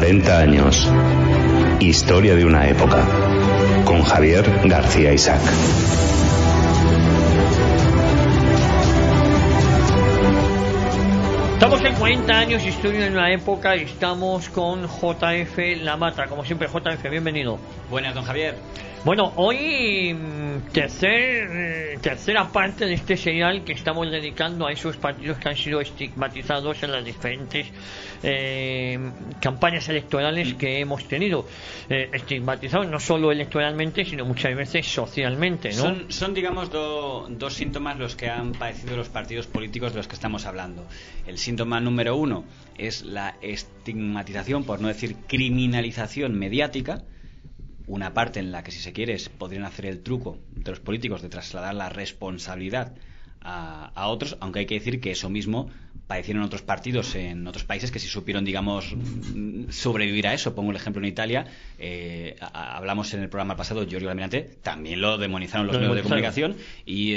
40 años. Historia de una época. Con Javier García Isaac. Estamos en 40 años, historia de una época, y estamos con JF Lamata. Como siempre, JF, bienvenido. Buenas, don Javier. Bueno, hoy tercera parte de este serial que estamos dedicando a esos partidos que han sido estigmatizados en las diferentes campañas electorales que hemos tenido. Estigmatizados no solo electoralmente, sino muchas veces socialmente, ¿no? Son digamos, dos síntomas los que han padecido los partidos políticos de los que estamos hablando. El síntoma número uno es la estigmatización, por no decir criminalización mediática. Una parte en la que, si se quiere, podrían hacer el truco de los políticos de trasladar la responsabilidad a otros, aunque hay que decir que eso mismo padecieron otros partidos en otros países que sí supieron, digamos, sobrevivir a eso. Pongo el ejemplo en Italia. Hablamos en el programa pasado, Giorgio Almirante, también lo demonizaron los medios de comunicación y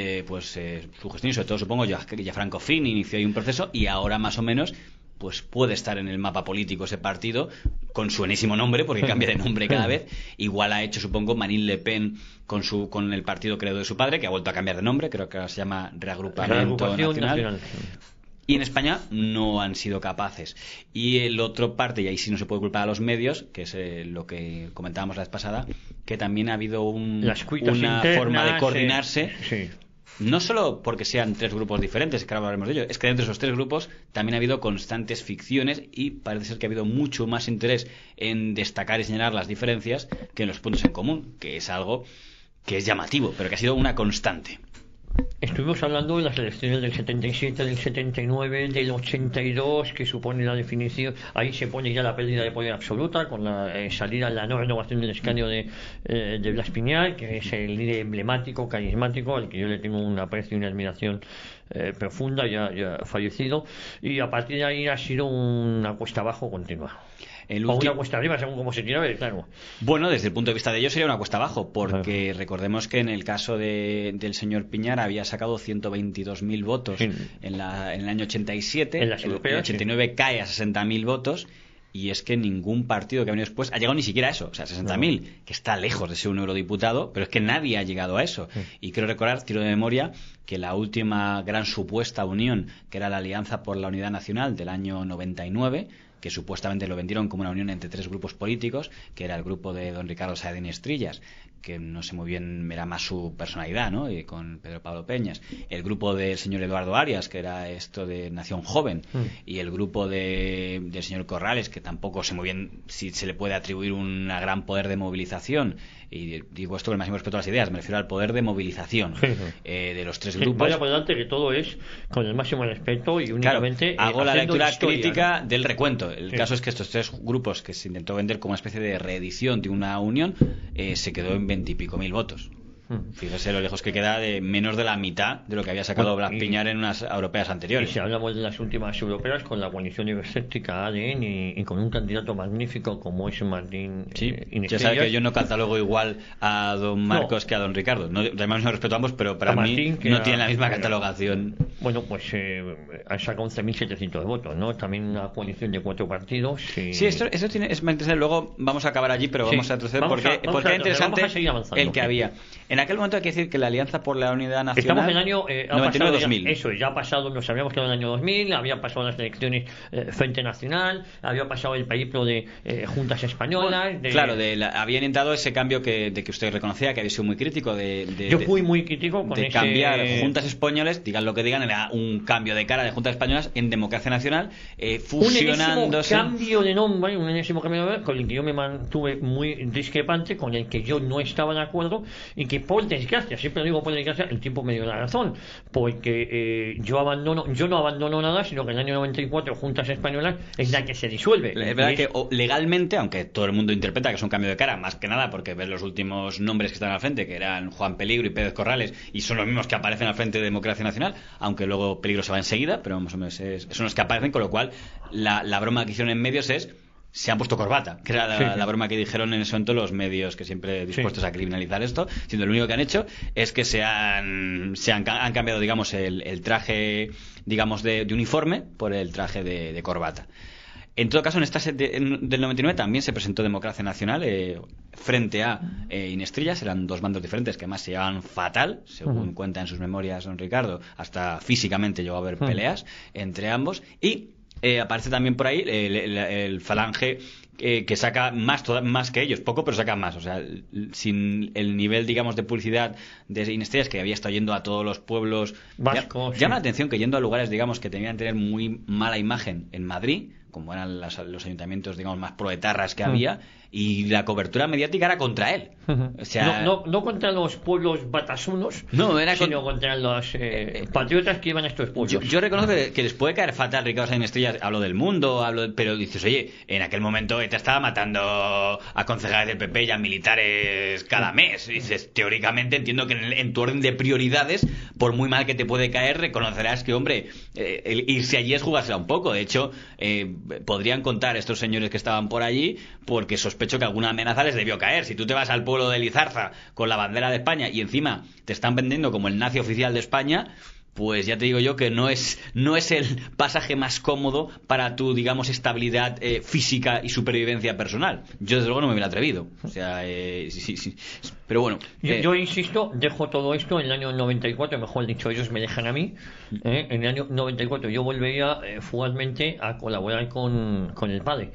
su gestión, y sobre todo supongo Gianfranco Fini inició ahí un proceso, y ahora más o menos pues puede estar en el mapa político ese partido con su enésimo nombre, porque cambia de nombre cada vez. Igual ha hecho, supongo, Marine Le Pen con el partido credo de su padre, que ha vuelto a cambiar de nombre, creo que ahora se llama Reagrupamiento Nacional. Y en España no han sido capaces. Y el otro parte, y ahí sí no se puede culpar a los medios, que es lo que comentábamos la vez pasada, que también ha habido una forma de coordinarse. Sí. No solo porque sean tres grupos diferentes, que ahora hablaremos de ello, es que dentro de esos tres grupos también ha habido constantes ficciones, y parece ser que ha habido mucho más interés en destacar y señalar las diferencias que en los puntos en común, que es algo que es llamativo, pero que ha sido una constante. Estuvimos hablando de las elecciones del 77, del 79, del 82, que supone la definición. Ahí se pone ya la pérdida de poder absoluta con la salida, la no renovación del escaño de Blas Piñar, que es el líder emblemático, carismático, al que yo le tengo un aprecio y una admiración profunda, ya fallecido. Y a partir de ahí ha sido una cuesta abajo continua. O una cuesta arriba, según cómo se quiera ver, claro. Bueno, desde el punto de vista de ellos sería una cuesta abajo, porque recordemos que en el caso del señor Piñar había sacado 122.000 votos en el año 87, en las europeas, el 89 cae a 60.000 votos, y es que ningún partido que ha venido después ha llegado ni siquiera a eso, o sea, 60.000, que está lejos de ser un eurodiputado, pero es que nadie ha llegado a eso. Y quiero recordar, tiro de memoria, que la última gran supuesta unión, que era la Alianza por la Unidad Nacional del año 99, que supuestamente lo vendieron como una unión entre tres grupos políticos, que era el grupo de don Ricardo Saedín Estrillas, que no sé muy bien, era más su personalidad, ¿no? Y con Pedro Pablo Peñas, el grupo del señor Eduardo Arias, que era esto de Nación Joven, y el grupo del señor Corrales, que tampoco sé muy bien si se le puede atribuir un gran poder de movilización, y digo esto con el máximo respeto a las ideas, me refiero al poder de movilización de los tres grupos. Vaya por delante que todo es con el máximo respeto y únicamente hago la lectura crítica, ¿no?, del recuento. El Sí. caso es que estos tres grupos, que se intentó vender como una especie de reedición de una unión, se quedó en 20 y pico mil votos. Fíjese lo lejos que queda de menos de la mitad de lo que había sacado Blas Piñar en unas europeas anteriores. Y si hablamos de las últimas europeas, con la coalición euroscéptica ADN y con un candidato magnífico como es Martín Ya sabe que yo no catalogo igual a don Marcos que a don Ricardo. Además, no respeto a ambos, pero para mí no tienen la misma catalogación. Bueno, pues han sacado 11.700 votos, ¿no? También una coalición de 4 partidos. Sí, eso es más interesante. Luego vamos a acabar allí, pero vamos a retroceder porque es interesante el que había. En aquel momento hay que decir que la Alianza por la Unidad Nacional... Estamos en el año 99-2000. Eso, ya ha pasado, nos habíamos quedado en el año 2000, habían pasado las elecciones Frente Nacional, había pasado el periplo de juntas españolas... Claro, habían entrado ese cambio de que usted reconocía, que había sido muy crítico. Yo fui muy crítico con ese... cambiar juntas españoles, digan lo que digan, era un cambio de cara de juntas españolas en Democracia Nacional, fusionándose... Un enésimo cambio de nombre, con el que yo me mantuve muy discrepante, con el que yo no estaba de acuerdo, y que por desgracia, siempre lo digo por desgracia, el tiempo me dio la razón, porque yo no abandono nada, sino que en el año 94 Juntas Españolas es la que se disuelve. Es verdad que legalmente, aunque todo el mundo interpreta que es un cambio de cara, más que nada porque ves los últimos nombres que están al frente, que eran Juan Peligro y Pérez Corrales, y son los mismos que aparecen al frente de Democracia Nacional, aunque luego Peligro se va enseguida, pero más o menos son los que aparecen, con lo cual la broma que hicieron en medios es: se han puesto corbata, que era la broma que dijeron en ese momento los medios, que siempre dispuestos a criminalizar esto, siendo lo único que han hecho es que han cambiado, digamos, el traje, digamos, de uniforme por el traje de corbata. En todo caso, en esta del 99 también se presentó Democracia Nacional frente a Inestrillas. Eran dos bandos diferentes que además se llevaban fatal, según cuenta en sus memorias don Ricardo. Hasta físicamente llegó a haber peleas entre ambos. Y aparece también por ahí el Falange, que saca más que ellos, poco, pero saca más. O sea, sin el nivel, digamos, de publicidad de Inestrillas, que había estado yendo a todos los pueblos vascos. Llama la atención que yendo a lugares, digamos, que tenían que tener muy mala imagen en Madrid, como eran los ayuntamientos, digamos, más proetarras que había, y la cobertura mediática era contra él. O sea, no contra los pueblos batasunos, sino contra los patriotas que iban a estos pueblos. Yo reconozco que les puede caer fatal Ricardo Sáenz Estrellas. Hablo del mundo, pero dices, oye, en aquel momento ETA estaba matando a concejales del PP y a militares cada mes. Y dices, teóricamente entiendo que en tu orden de prioridades, por muy mal que te puede caer, reconocerás que, hombre, el irse allí es jugársela un poco. De hecho, podrían contar estos señores que estaban por allí, porque sospecho que alguna amenaza les debió caer. Si tú te vas al pueblo de Lizarza con la bandera de España y encima te están vendiendo como el nazi oficial de España, pues ya te digo yo que no es el pasaje más cómodo para tu, digamos, estabilidad física y supervivencia personal. Yo desde luego no me hubiera atrevido. O sea, sí. Pero bueno. Yo insisto, dejo todo esto en el año 94, mejor dicho, ellos me dejan a mí. En el año 94 yo volvería fugazmente a colaborar con el padre.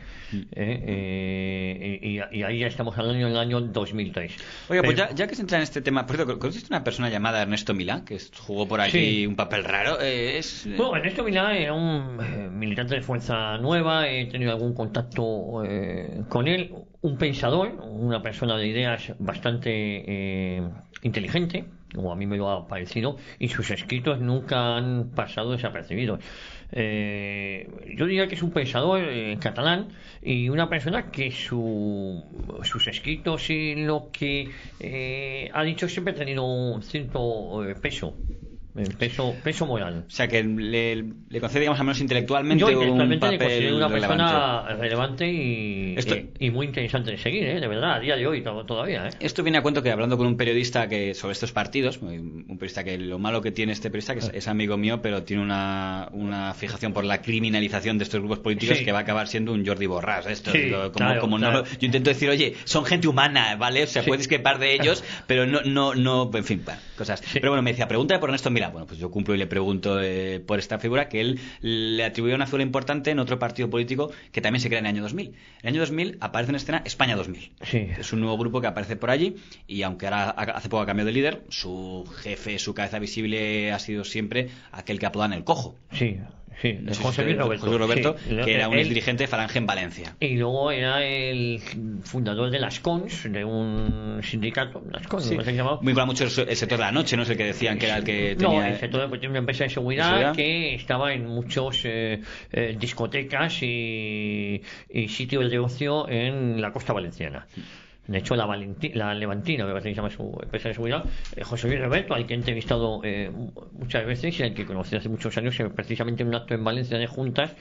Y ahí ya estamos hablando del año 2003. Oye, pues ya que se entra en este tema, por cierto, ¿conociste una persona llamada Ernesto Milá, que jugó por aquí un papel raro? Bueno, Ernesto Milá era un militante de Fuerza Nueva, he tenido algún contacto con él, un pensador, una persona de ideas bastante inteligente, o a mí me lo ha parecido, y sus escritos nunca han pasado desapercibidos. Yo diría que es un pensador catalán y una persona que sus escritos y lo que ha dicho siempre ha tenido un cierto peso moral. O sea, que le concede, digamos, al menos intelectualmente, un papel le considero una persona relevante y muy interesante de seguir, de verdad, a día de hoy todavía. Esto viene a cuento que, hablando con un periodista sobre estos partidos, un periodista que lo malo que tiene este periodista, que es amigo mío, pero tiene una fijación por la criminalización de estos grupos políticos, que va a acabar siendo un Jordi Borràs. Yo intento decir, oye, son gente humana, ¿vale? O sea, puedes discrepar de ellos, pero no, en fin, cosas. Pero bueno, me decía, pregúntale por Ernesto Milá. Bueno, pues yo cumplo y le pregunto por esta figura, que él le atribuye una figura importante en otro partido político que también se crea en el año 2000. En el año 2000 aparece en escena España 2000. Sí. Es un nuevo grupo que aparece por allí, y aunque ahora hace poco ha cambiado de líder, su jefe, su cabeza visible ha sido siempre aquel que apodan el Cojo. Sí. José Luis Roberto, que era un dirigente de Falange en Valencia. Y luego era el fundador de las CONS, de un sindicato, las CONS, ¿no se llamaba? Muy claro, mucho el sector de la noche, ¿no? Es el que decían que era el que tenía... No, el sector de una empresa de seguridad que estaba en muchos discotecas y sitios de ocio en la costa valenciana. De hecho, la Levantina, me parece que se llama su empresa de seguridad, José Luis Roberto, al que he entrevistado muchas veces y al que conocí hace muchos años, precisamente en un acto en Valencia de juntas,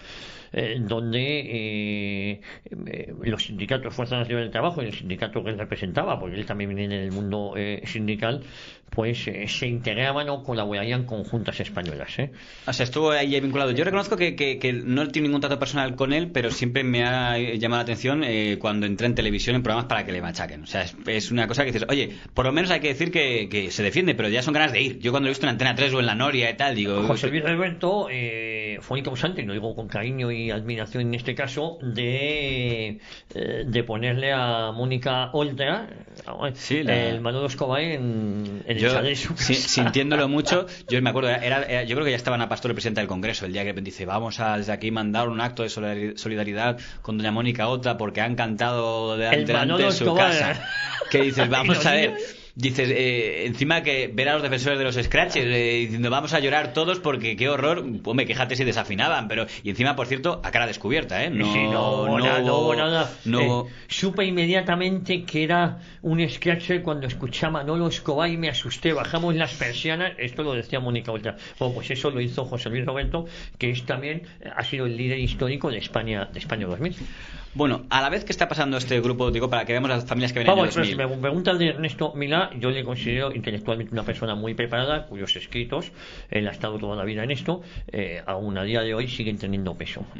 donde los sindicatos Fuerza Nacional del Trabajo y el sindicato que él representaba, porque él también viene del mundo sindical, pues se integraban o colaborarían con juntas españolas. O sea, estuvo ahí vinculado. Yo reconozco que no tiene ningún trato personal con él, pero siempre me ha llamado la atención cuando entré en televisión en programas para que le machaquen. O sea, es una cosa que dices, oye, por lo menos hay que decir que se defiende, pero ya son ganas de ir. Yo cuando lo he visto en Antena 3 o en La Noria y tal, digo... José Luis Roberto fue un causante, y lo digo con cariño y admiración en este caso, de ponerle a Mónica Oltra el Manolo Escobar en el chalet de su casa. Sintiéndolo mucho, yo me acuerdo, yo creo que ya estaba Ana Pastor, presidenta del Congreso, el día que dice, vamos a desde aquí mandar un acto de solidaridad con doña Mónica Oltra porque han cantado delante de su casa. Que dices, vamos a ver... Dices, encima que ver a los defensores de los scratches diciendo vamos a llorar todos porque qué horror, hombre, quéjate si desafinaban, pero y encima, por cierto, a cara descubierta, no hubo nada. Supe inmediatamente que era un scratcher cuando escuché a Manolo Escobar y me asusté, bajamos las persianas, esto lo decía Mónica Oltra. Bueno, pues eso lo hizo José Luis Roberto, que también ha sido el líder histórico de España 2000. Bueno, a la vez que está pasando este grupo, digo, para que veamos las familias que ven en el 2000. Si me preguntan de Ernesto Milá, yo le considero intelectualmente una persona muy preparada, cuyos escritos, él ha estado toda la vida en esto, aún a día de hoy siguen teniendo peso.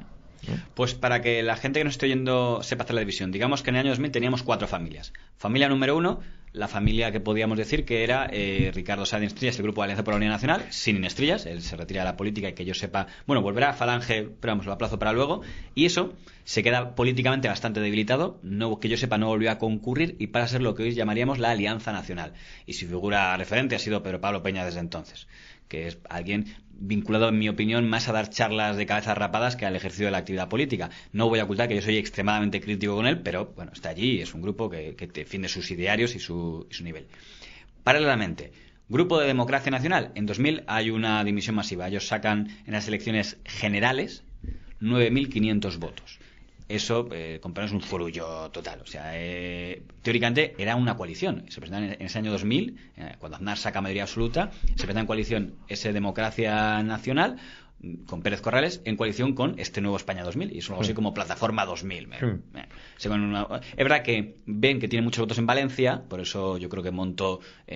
Pues para que la gente que nos esté oyendo sepa hacer la división, digamos que en el año 2000 teníamos 4 familias. Familia número 1, la familia que podíamos decir que era Ricardo Sá de Inestrillas, el grupo de Alianza por la Unidad Nacional, sin Inestrillas, él se retira de la política y que yo sepa, bueno, volverá a Falange, pero vamos, lo aplazo para luego, y eso se queda políticamente bastante debilitado, no, que yo sepa no volvió a concurrir y pasa a ser lo que hoy llamaríamos la Alianza Nacional. Y su figura referente ha sido Pedro Pablo Peña desde entonces, que es alguien vinculado, en mi opinión, más a dar charlas de cabezas rapadas que al ejercicio de la actividad política. No voy a ocultar que yo soy extremadamente crítico con él, pero bueno, está allí y es un grupo que defiende sus idearios y su nivel. Paralelamente, Grupo de Democracia Nacional. En 2000 hay una dimisión masiva. Ellos sacan en las elecciones generales 9.500 votos. Eso, comparamos, un zurullo total. O sea, teóricamente era una coalición. Se presentan en ese año 2000, cuando Aznar saca mayoría absoluta, se presenta en coalición ese Democracia Nacional con Pérez Corrales en coalición con este nuevo España 2000, y es algo así como Plataforma 2000. Es verdad que ven que tiene muchos votos en Valencia, por eso yo creo que montó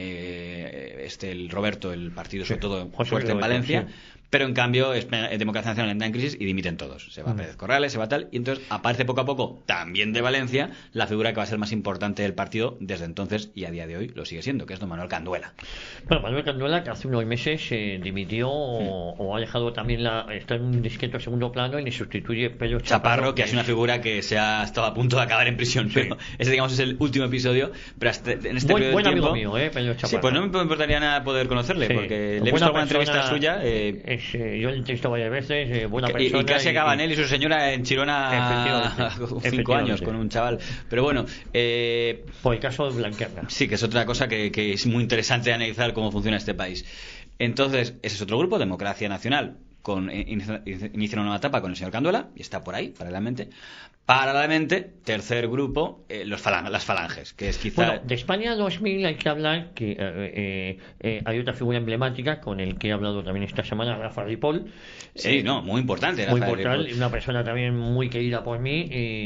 el Roberto el partido, sobre todo fuerte en Valencia, pero en cambio Democracia Nacional entra en crisis y dimiten todos. Se va Pérez Corrales, se va tal, y entonces aparece poco a poco, también de Valencia, la figura que va a ser más importante del partido desde entonces y a día de hoy lo sigue siendo, que es don Manuel Canduela. Bueno, Manuel Canduela, que hace unos meses dimitió o ha dejado también está en un discreto segundo plano y le sustituye Pedro Chaparro, que es una figura que se ha estado a punto de acabar en prisión, pero ese, digamos, es el último episodio, pero hasta en este periodo de buen tiempo, amigo mío, Pedro Chaparro. Sí, pues no me importaría nada poder conocerle, porque le he visto alguna entrevista suya. Yo le he entrevistado varias veces, buena persona. Y casi acaban él y su señora en Chirona 5 años con un chaval. Pero bueno, por el caso de Blanquerna. Sí, que es otra cosa que es muy interesante analizar cómo funciona este país. Entonces, ese es otro grupo, Democracia Nacional, inicia una nueva etapa con el señor Canduela, y está por ahí, paralelamente, tercer grupo, las falanges, que es quizá... Bueno, de España 2000 hay que hablar que hay otra figura emblemática con el que he hablado también esta semana, Rafa Ripoll. Sí, muy importante. Muy importante, una persona también muy querida por mí,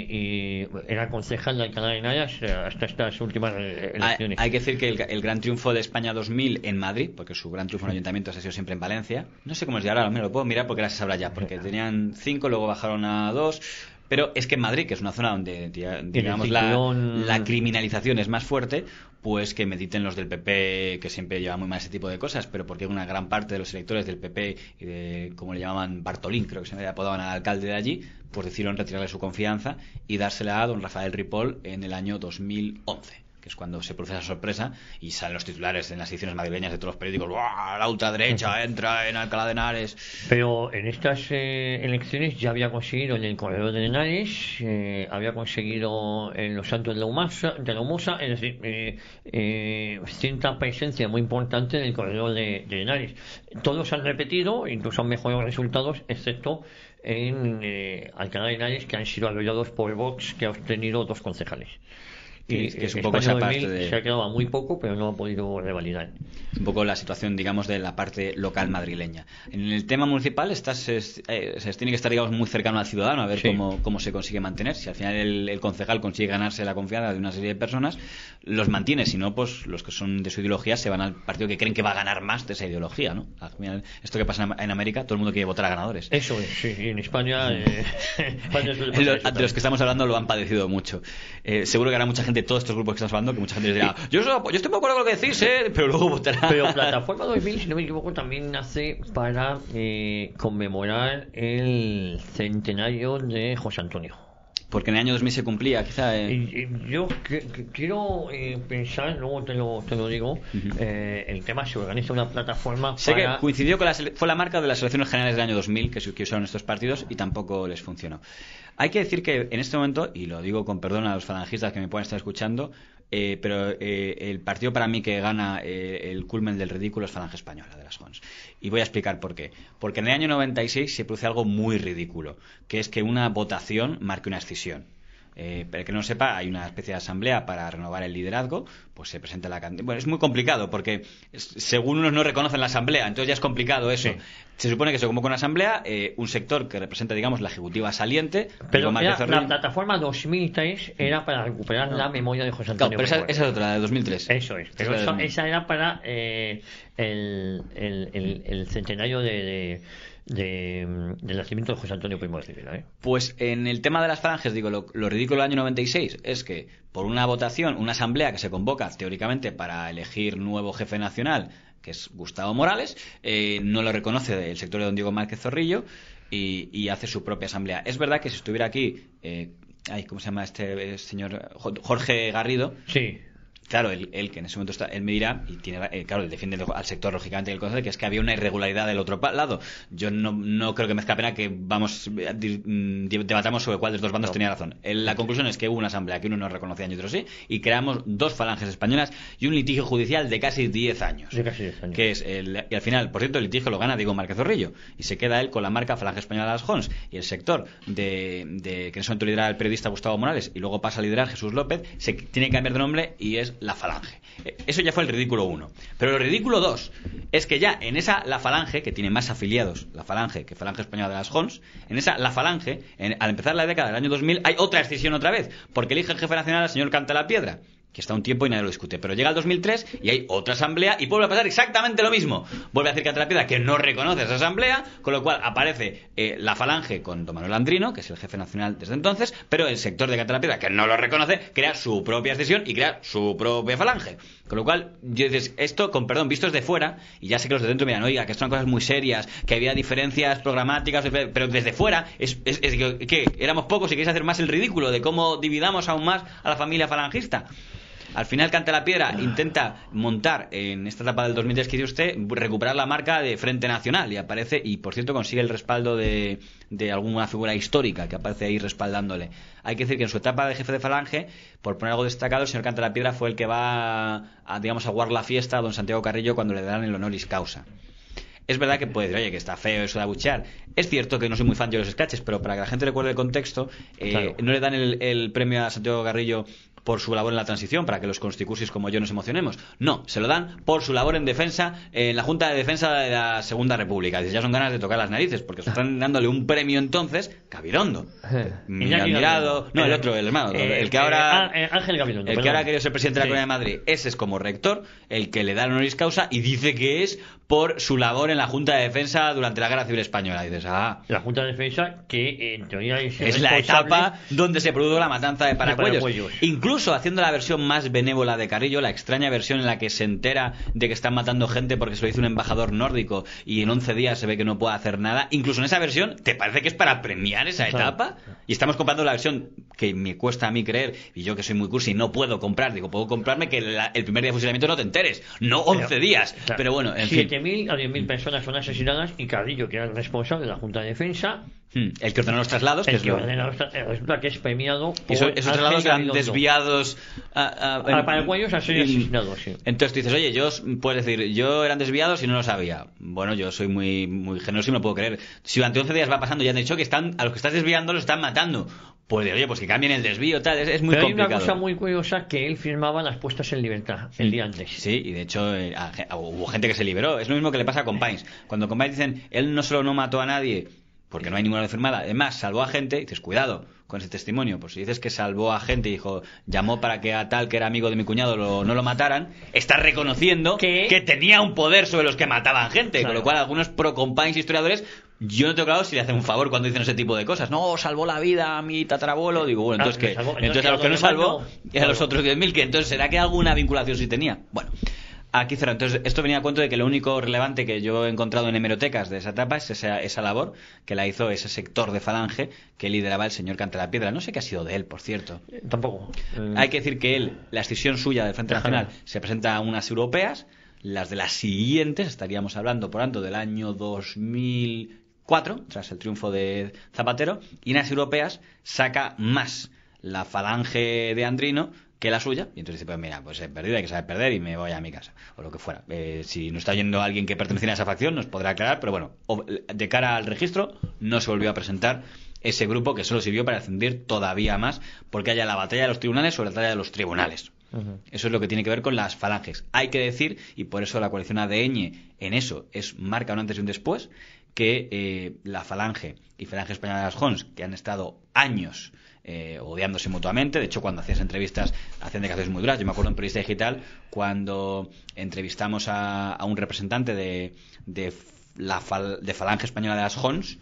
y era concejal de Alcalá de Henares hasta estas últimas elecciones. Hay que decir que el gran triunfo de España 2000 en Madrid, porque su gran triunfo en ayuntamientos ha sido siempre en Valencia, no sé cómo es de ahora, lo puedo mirar porque ahora se sabrá ya, porque tenían 5, luego bajaron a 2... Pero es que en Madrid, que es una zona donde, digamos, la criminalización es más fuerte, pues que mediten los del PP, que siempre llevan muy mal ese tipo de cosas, pero porque una gran parte de los electores del PP y de, como le llamaban, Bartolín, creo que se me apodaban al alcalde de allí, pues decidieron retirarle su confianza y dársela a don Rafael Ripoll en el año 2011. Que es cuando se produce esa sorpresa y salen los titulares en las ediciones madrileñas de todos los periódicos: ¡Buah, la ultraderecha entra en Alcalá de Henares! Pero en estas elecciones ya había conseguido en el corredor de Henares, había conseguido en los Santos de la Humosa, es decir, cierta presencia muy importante en el corredor de Henares. Todos han repetido, incluso han mejorado resultados, excepto en Alcalá de Henares, que han sido arrollados por Vox, que ha obtenido 2 concejales. Que es un poco esa parte de... Se ha quedado muy poco, pero no ha podido revalidar. Un poco la situación, digamos, de la parte local madrileña. En el tema municipal se tiene que estar, digamos, muy cercano al ciudadano, a ver cómo se consigue mantener. Si al final el concejal consigue ganarse la confianza de una serie de personas, los mantiene. Si no, pues los que son de su ideología se van al partido que creen que va a ganar más de esa ideología, ¿no? Al final, esto que pasa en América, todo el mundo quiere votar a ganadores. Eso es, sí. Y en España... de los que estamos hablando lo han padecido mucho. Seguro que habrá mucha gente, todos estos grupos que estamos hablando, que mucha gente les dirá: yo estoy muy de acuerdo con lo que decís, pero luego votará. Pero Plataforma 2000, si no me equivoco, también nace para conmemorar el centenario de José Antonio. Porque en el año 2000 se cumplía, quizá. Yo quiero pensar, luego te lo digo, el tema se organiza una plataforma sé que coincidió con fue la marca de las elecciones generales del año 2000 que usaron estos partidos y tampoco les funcionó. Hay que decir que en este momento, y lo digo con perdón a los falangistas que me puedan estar escuchando, pero el partido para mí que gana el culmen del ridículo es Falange Española, de las Jons. Y voy a explicar por qué. Porque en el año 96 se produce algo muy ridículo, que es que una votación marque una escisión. Para que no sepa, hay una especie de asamblea para renovar el liderazgo, pues se presenta la candidatura. Bueno, es muy complicado porque según unos no reconocen la asamblea, entonces ya es complicado eso. Sí. Se supone que se convoca una asamblea, un sector que representa, digamos, la ejecutiva saliente. Pero la plataforma 2003 era para recuperar la memoria de José Antonio. Claro, pero esa es otra, de 2003. Eso es, pero esa era para el centenario de del nacimiento de José Antonio Primo de Rivera, ¿eh? Pues en el tema de las falanges, digo, lo ridículo del año 96 es que por una votación, una asamblea que se convoca teóricamente para elegir nuevo jefe nacional, que es Gustavo Morales, no lo reconoce el sector de don Diego Márquez Zorrillo y hace su propia asamblea. Es verdad que si estuviera aquí, ¿cómo se llama este señor? Jorge Garrido. Sí. Claro, él que en ese momento está, él me dirá, y tiene, claro, él defiende al sector, lógicamente, el concepto, que es que había una irregularidad del otro lado. Yo no creo que merezca pena que debatamos sobre cuál de los dos bandos tenía razón. La conclusión es que hubo una asamblea que uno no reconocía y otro sí, y creamos dos falanges españolas y un litigio judicial de casi 10 años. De casi 10 años. Que es y al final, por cierto, el litigio lo gana Diego Márquez Zorrillo, y se queda él con la marca Falange Española de las Jons, y el sector que en ese momento lidera el periodista Gustavo Morales, y luego pasa a liderar Jesús López, se tiene que cambiar de nombre y es la Falange. Eso ya fue el ridículo 1. Pero el ridículo 2 es que ya en esa la Falange, que tiene más afiliados la Falange que Falange Española de las Jons, en esa la Falange, al empezar la década del año 2000 hay otra escisión otra vez, porque elige el jefe nacional al señor Cantalapiedra, que está un tiempo y nadie lo discute, pero llega el 2003 y hay otra asamblea y vuelve a pasar exactamente lo mismo. Vuelve a decir Cantalapiedra que no reconoce esa asamblea, con lo cual aparece la Falange con don Manuel Andrino, que es el jefe nacional desde entonces, pero el sector de Cantalapiedra, que no lo reconoce, crea su propia escisión y crea su propia Falange. Con lo cual, yo dices, esto, con perdón, vistos de fuera, y ya sé que los de dentro miran, oiga, que son cosas muy serias, que había diferencias programáticas, pero desde fuera, ¿qué? Éramos pocos y queréis hacer más el ridículo de cómo dividamos aún más a la familia falangista. Al final Cantalapiedra intenta montar en esta etapa del 2003 que dice usted, recuperar la marca de Frente Nacional, y aparece, y por cierto consigue el respaldo de alguna figura histórica que aparece ahí respaldándole. Hay que decir que en su etapa de jefe de Falange, por poner algo destacado, el señor Cantalapiedra fue el que va a guardar la fiesta a don Santiago Carrillo cuando le dan el honoris causa. Es verdad que puede decir, oye, que está feo eso de abuchear. Es cierto que no soy muy fan de los sketches, pero para que la gente recuerde el contexto, claro, no le dan el premio a Santiago Carrillo por su labor en la transición, para que los constitusis como yo nos emocionemos. No, se lo dan por su labor en defensa, en la Junta de Defensa de la Segunda República. Dice, ya son ganas de tocar las narices, porque están dándole un premio entonces, Gabilondo. Mi admirado... No, el otro, el hermano, el que ahora... Ángel Gabilondo. El que ahora ha querido ser presidente de la Comunidad de Madrid. Ese es como rector, el que le da el honoris causa y dice que es por su labor en la Junta de Defensa durante la Guerra Civil Española. Y dices, la Junta de Defensa, que en teoría es la etapa donde se produjo la matanza de Paracuellos. Incluso haciendo la versión más benévola de Carrillo, la extraña versión en la que se entera de que están matando gente porque se lo hizo un embajador nórdico y en 11 días se ve que no puede hacer nada. Incluso en esa versión, ¿te parece que es para premiar esa etapa? Y estamos comparando la versión que me cuesta a mí creer, y yo que soy muy cursi no puedo comprar, puedo comprarme que el primer día de fusilamiento no te enteres, no 11 días. Claro. Pero bueno, en fin. 7.000 a 10.000 personas son asesinadas y Carrillo, que era el responsable de la Junta de Defensa, el que ordenó los traslados, resulta que es premiado por esos traslados eran desviados a paraguayos a ser asesinados, sí. Entonces tú dices, oye, puedes decir, yo eran desviados y no lo sabía. Bueno, yo soy muy, muy generoso y me lo puedo creer. Si durante 11 días va pasando y han dicho que a los que estás desviando los están matando, pues oye, pues que cambien el desvío, tal, es muy complicado. Hay una cosa muy curiosa, que él firmaba las puestas en libertad el día antes. Sí, y de hecho hubo gente que se liberó. Es lo mismo que le pasa a Companys. Cuando Companys dicen, él no solo no mató a nadie porque no hay ninguna firmada, además salvó a gente, dices, cuidado con ese testimonio, pues si dices que salvó a gente y dijo, llamó para que a tal que era amigo de mi cuñado no lo mataran, estás reconociendo que tenía un poder sobre los que mataban gente, claro. Con lo cual algunos pro Companys historiadores, yo no tengo claro si le hacen un favor cuando dicen ese tipo de cosas. No, salvó la vida a mi tatarabuelo. Digo, bueno, entonces entonces a los que no salvó y a los otros 10.000, que entonces será que alguna vinculación sí tenía. Bueno, aquí cerrado. Entonces, esto venía a cuento de que lo único relevante que yo he encontrado en hemerotecas de esa etapa es esa labor que la hizo ese sector de Falange que lideraba el señor Cantalapiedra. No sé qué ha sido de él, por cierto. Tampoco. Hay que decir que la escisión suya del Frente Nacional se presenta a unas europeas. Las de las siguientes, estaríamos hablando, por tanto, del año 2004, tras el triunfo de Zapatero, y en las europeas saca más la Falange de Andrino que la suya, y entonces dice, pues mira, pues he perdido, hay que saber perder y me voy a mi casa, o lo que fuera. Si nos está yendo alguien que perteneciera a esa facción, nos podrá aclarar, pero bueno, de cara al registro, no se volvió a presentar ese grupo, que solo sirvió para ascendir todavía más, porque haya la batalla de los tribunales sobre la batalla de los tribunales. Eso es lo que tiene que ver con las falanges. Hay que decir, y por eso la coalición ADN en eso marca un antes y un después, que la Falange y Falange Española de las Jons, que han estado años odiándose mutuamente. De hecho, cuando hacías entrevistas hacían declaraciones muy duras. Yo me acuerdo en Periodista Digital cuando entrevistamos a un representante de de Falange Española de las Jons,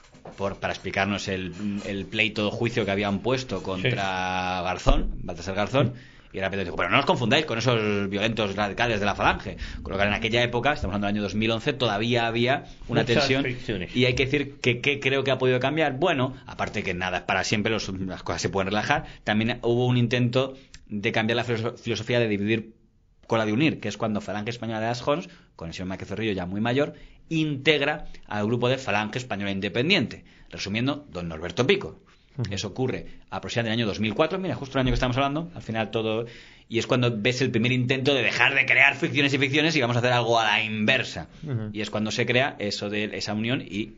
para explicarnos el pleito de juicio que habían puesto contra Garzón, Baltasar Garzón. Y de repente dijo, pero no os confundáis con esos violentos radicales de la Falange. Con lo que en aquella época, estamos hablando del año 2011, todavía había una tensión. Y hay que decir que ¿qué creo que ha podido cambiar? Bueno, aparte que nada es para siempre, las cosas se pueden relajar. También hubo un intento de cambiar la filosofía de dividir con la de unir, que es cuando Falange Española de las Jons, con el señor Márquez Zorrillo ya muy mayor, integra al grupo de Falange Española Independiente. Resumiendo, don Norberto Pico. Eso ocurre aproximadamente en el año 2004, mira, justo el año que estamos hablando, al final todo, y es cuando ves el primer intento de dejar de crear ficciones y ficciones y vamos a hacer algo a la inversa. Y es cuando se crea eso de esa unión y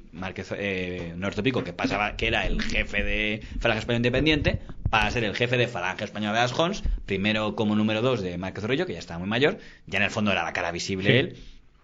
Norberto Pico, que era el jefe de Falange Española Independiente, para ser el jefe de Falange Española de las Jons, primero como número 2 de Márquez Zorrillo, que ya estaba muy mayor, ya en el fondo era la cara visible él.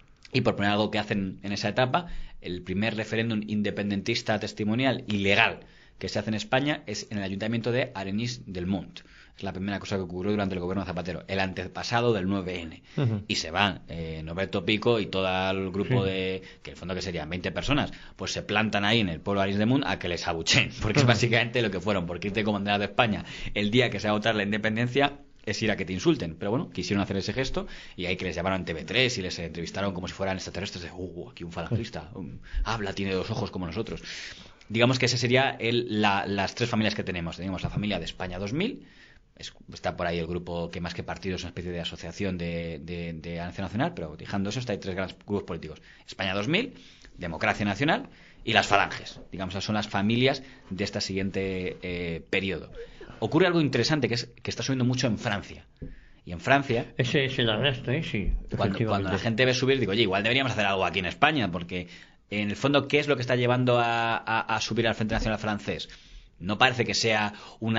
Y por poner algo que hacen en esa etapa, el primer referéndum independentista testimonial y legal que se hace en España es en el ayuntamiento de Arenys del Munt. Es la primera cosa que ocurrió durante el gobierno de Zapatero, el antepasado del 9N. Y se van Norberto Pico y todo el grupo que en el fondo que serían 20 personas, pues se plantan ahí en el pueblo de Arenys del Munt a que les abuchen, porque es básicamente lo que fueron, porque irte como bandera de España el día que se va a votar la independencia es ir a que te insulten, pero bueno, quisieron hacer ese gesto y ahí que les llamaron TV3 y les entrevistaron como si fueran extraterrestres de aquí un falangista, habla, tiene 2 ojos como nosotros. Digamos que ese sería las 3 familias que tenemos. Tenemos la familia de España 2000, está por ahí el grupo que más que partido es una especie de asociación de Acción Nacional, pero dejando eso, hay 3 grandes grupos políticos. España 2000, Democracia Nacional y las Falanges. Digamos, esas son las familias de este siguiente periodo. Ocurre algo interesante que está subiendo mucho en Francia. Y en Francia... Ese es el arresto, sí. Cuando la gente ve subir, digo, oye, igual deberíamos hacer algo aquí en España, porque... En el fondo, ¿qué es lo que está llevando a subir al Frente Nacional francés? No parece que sea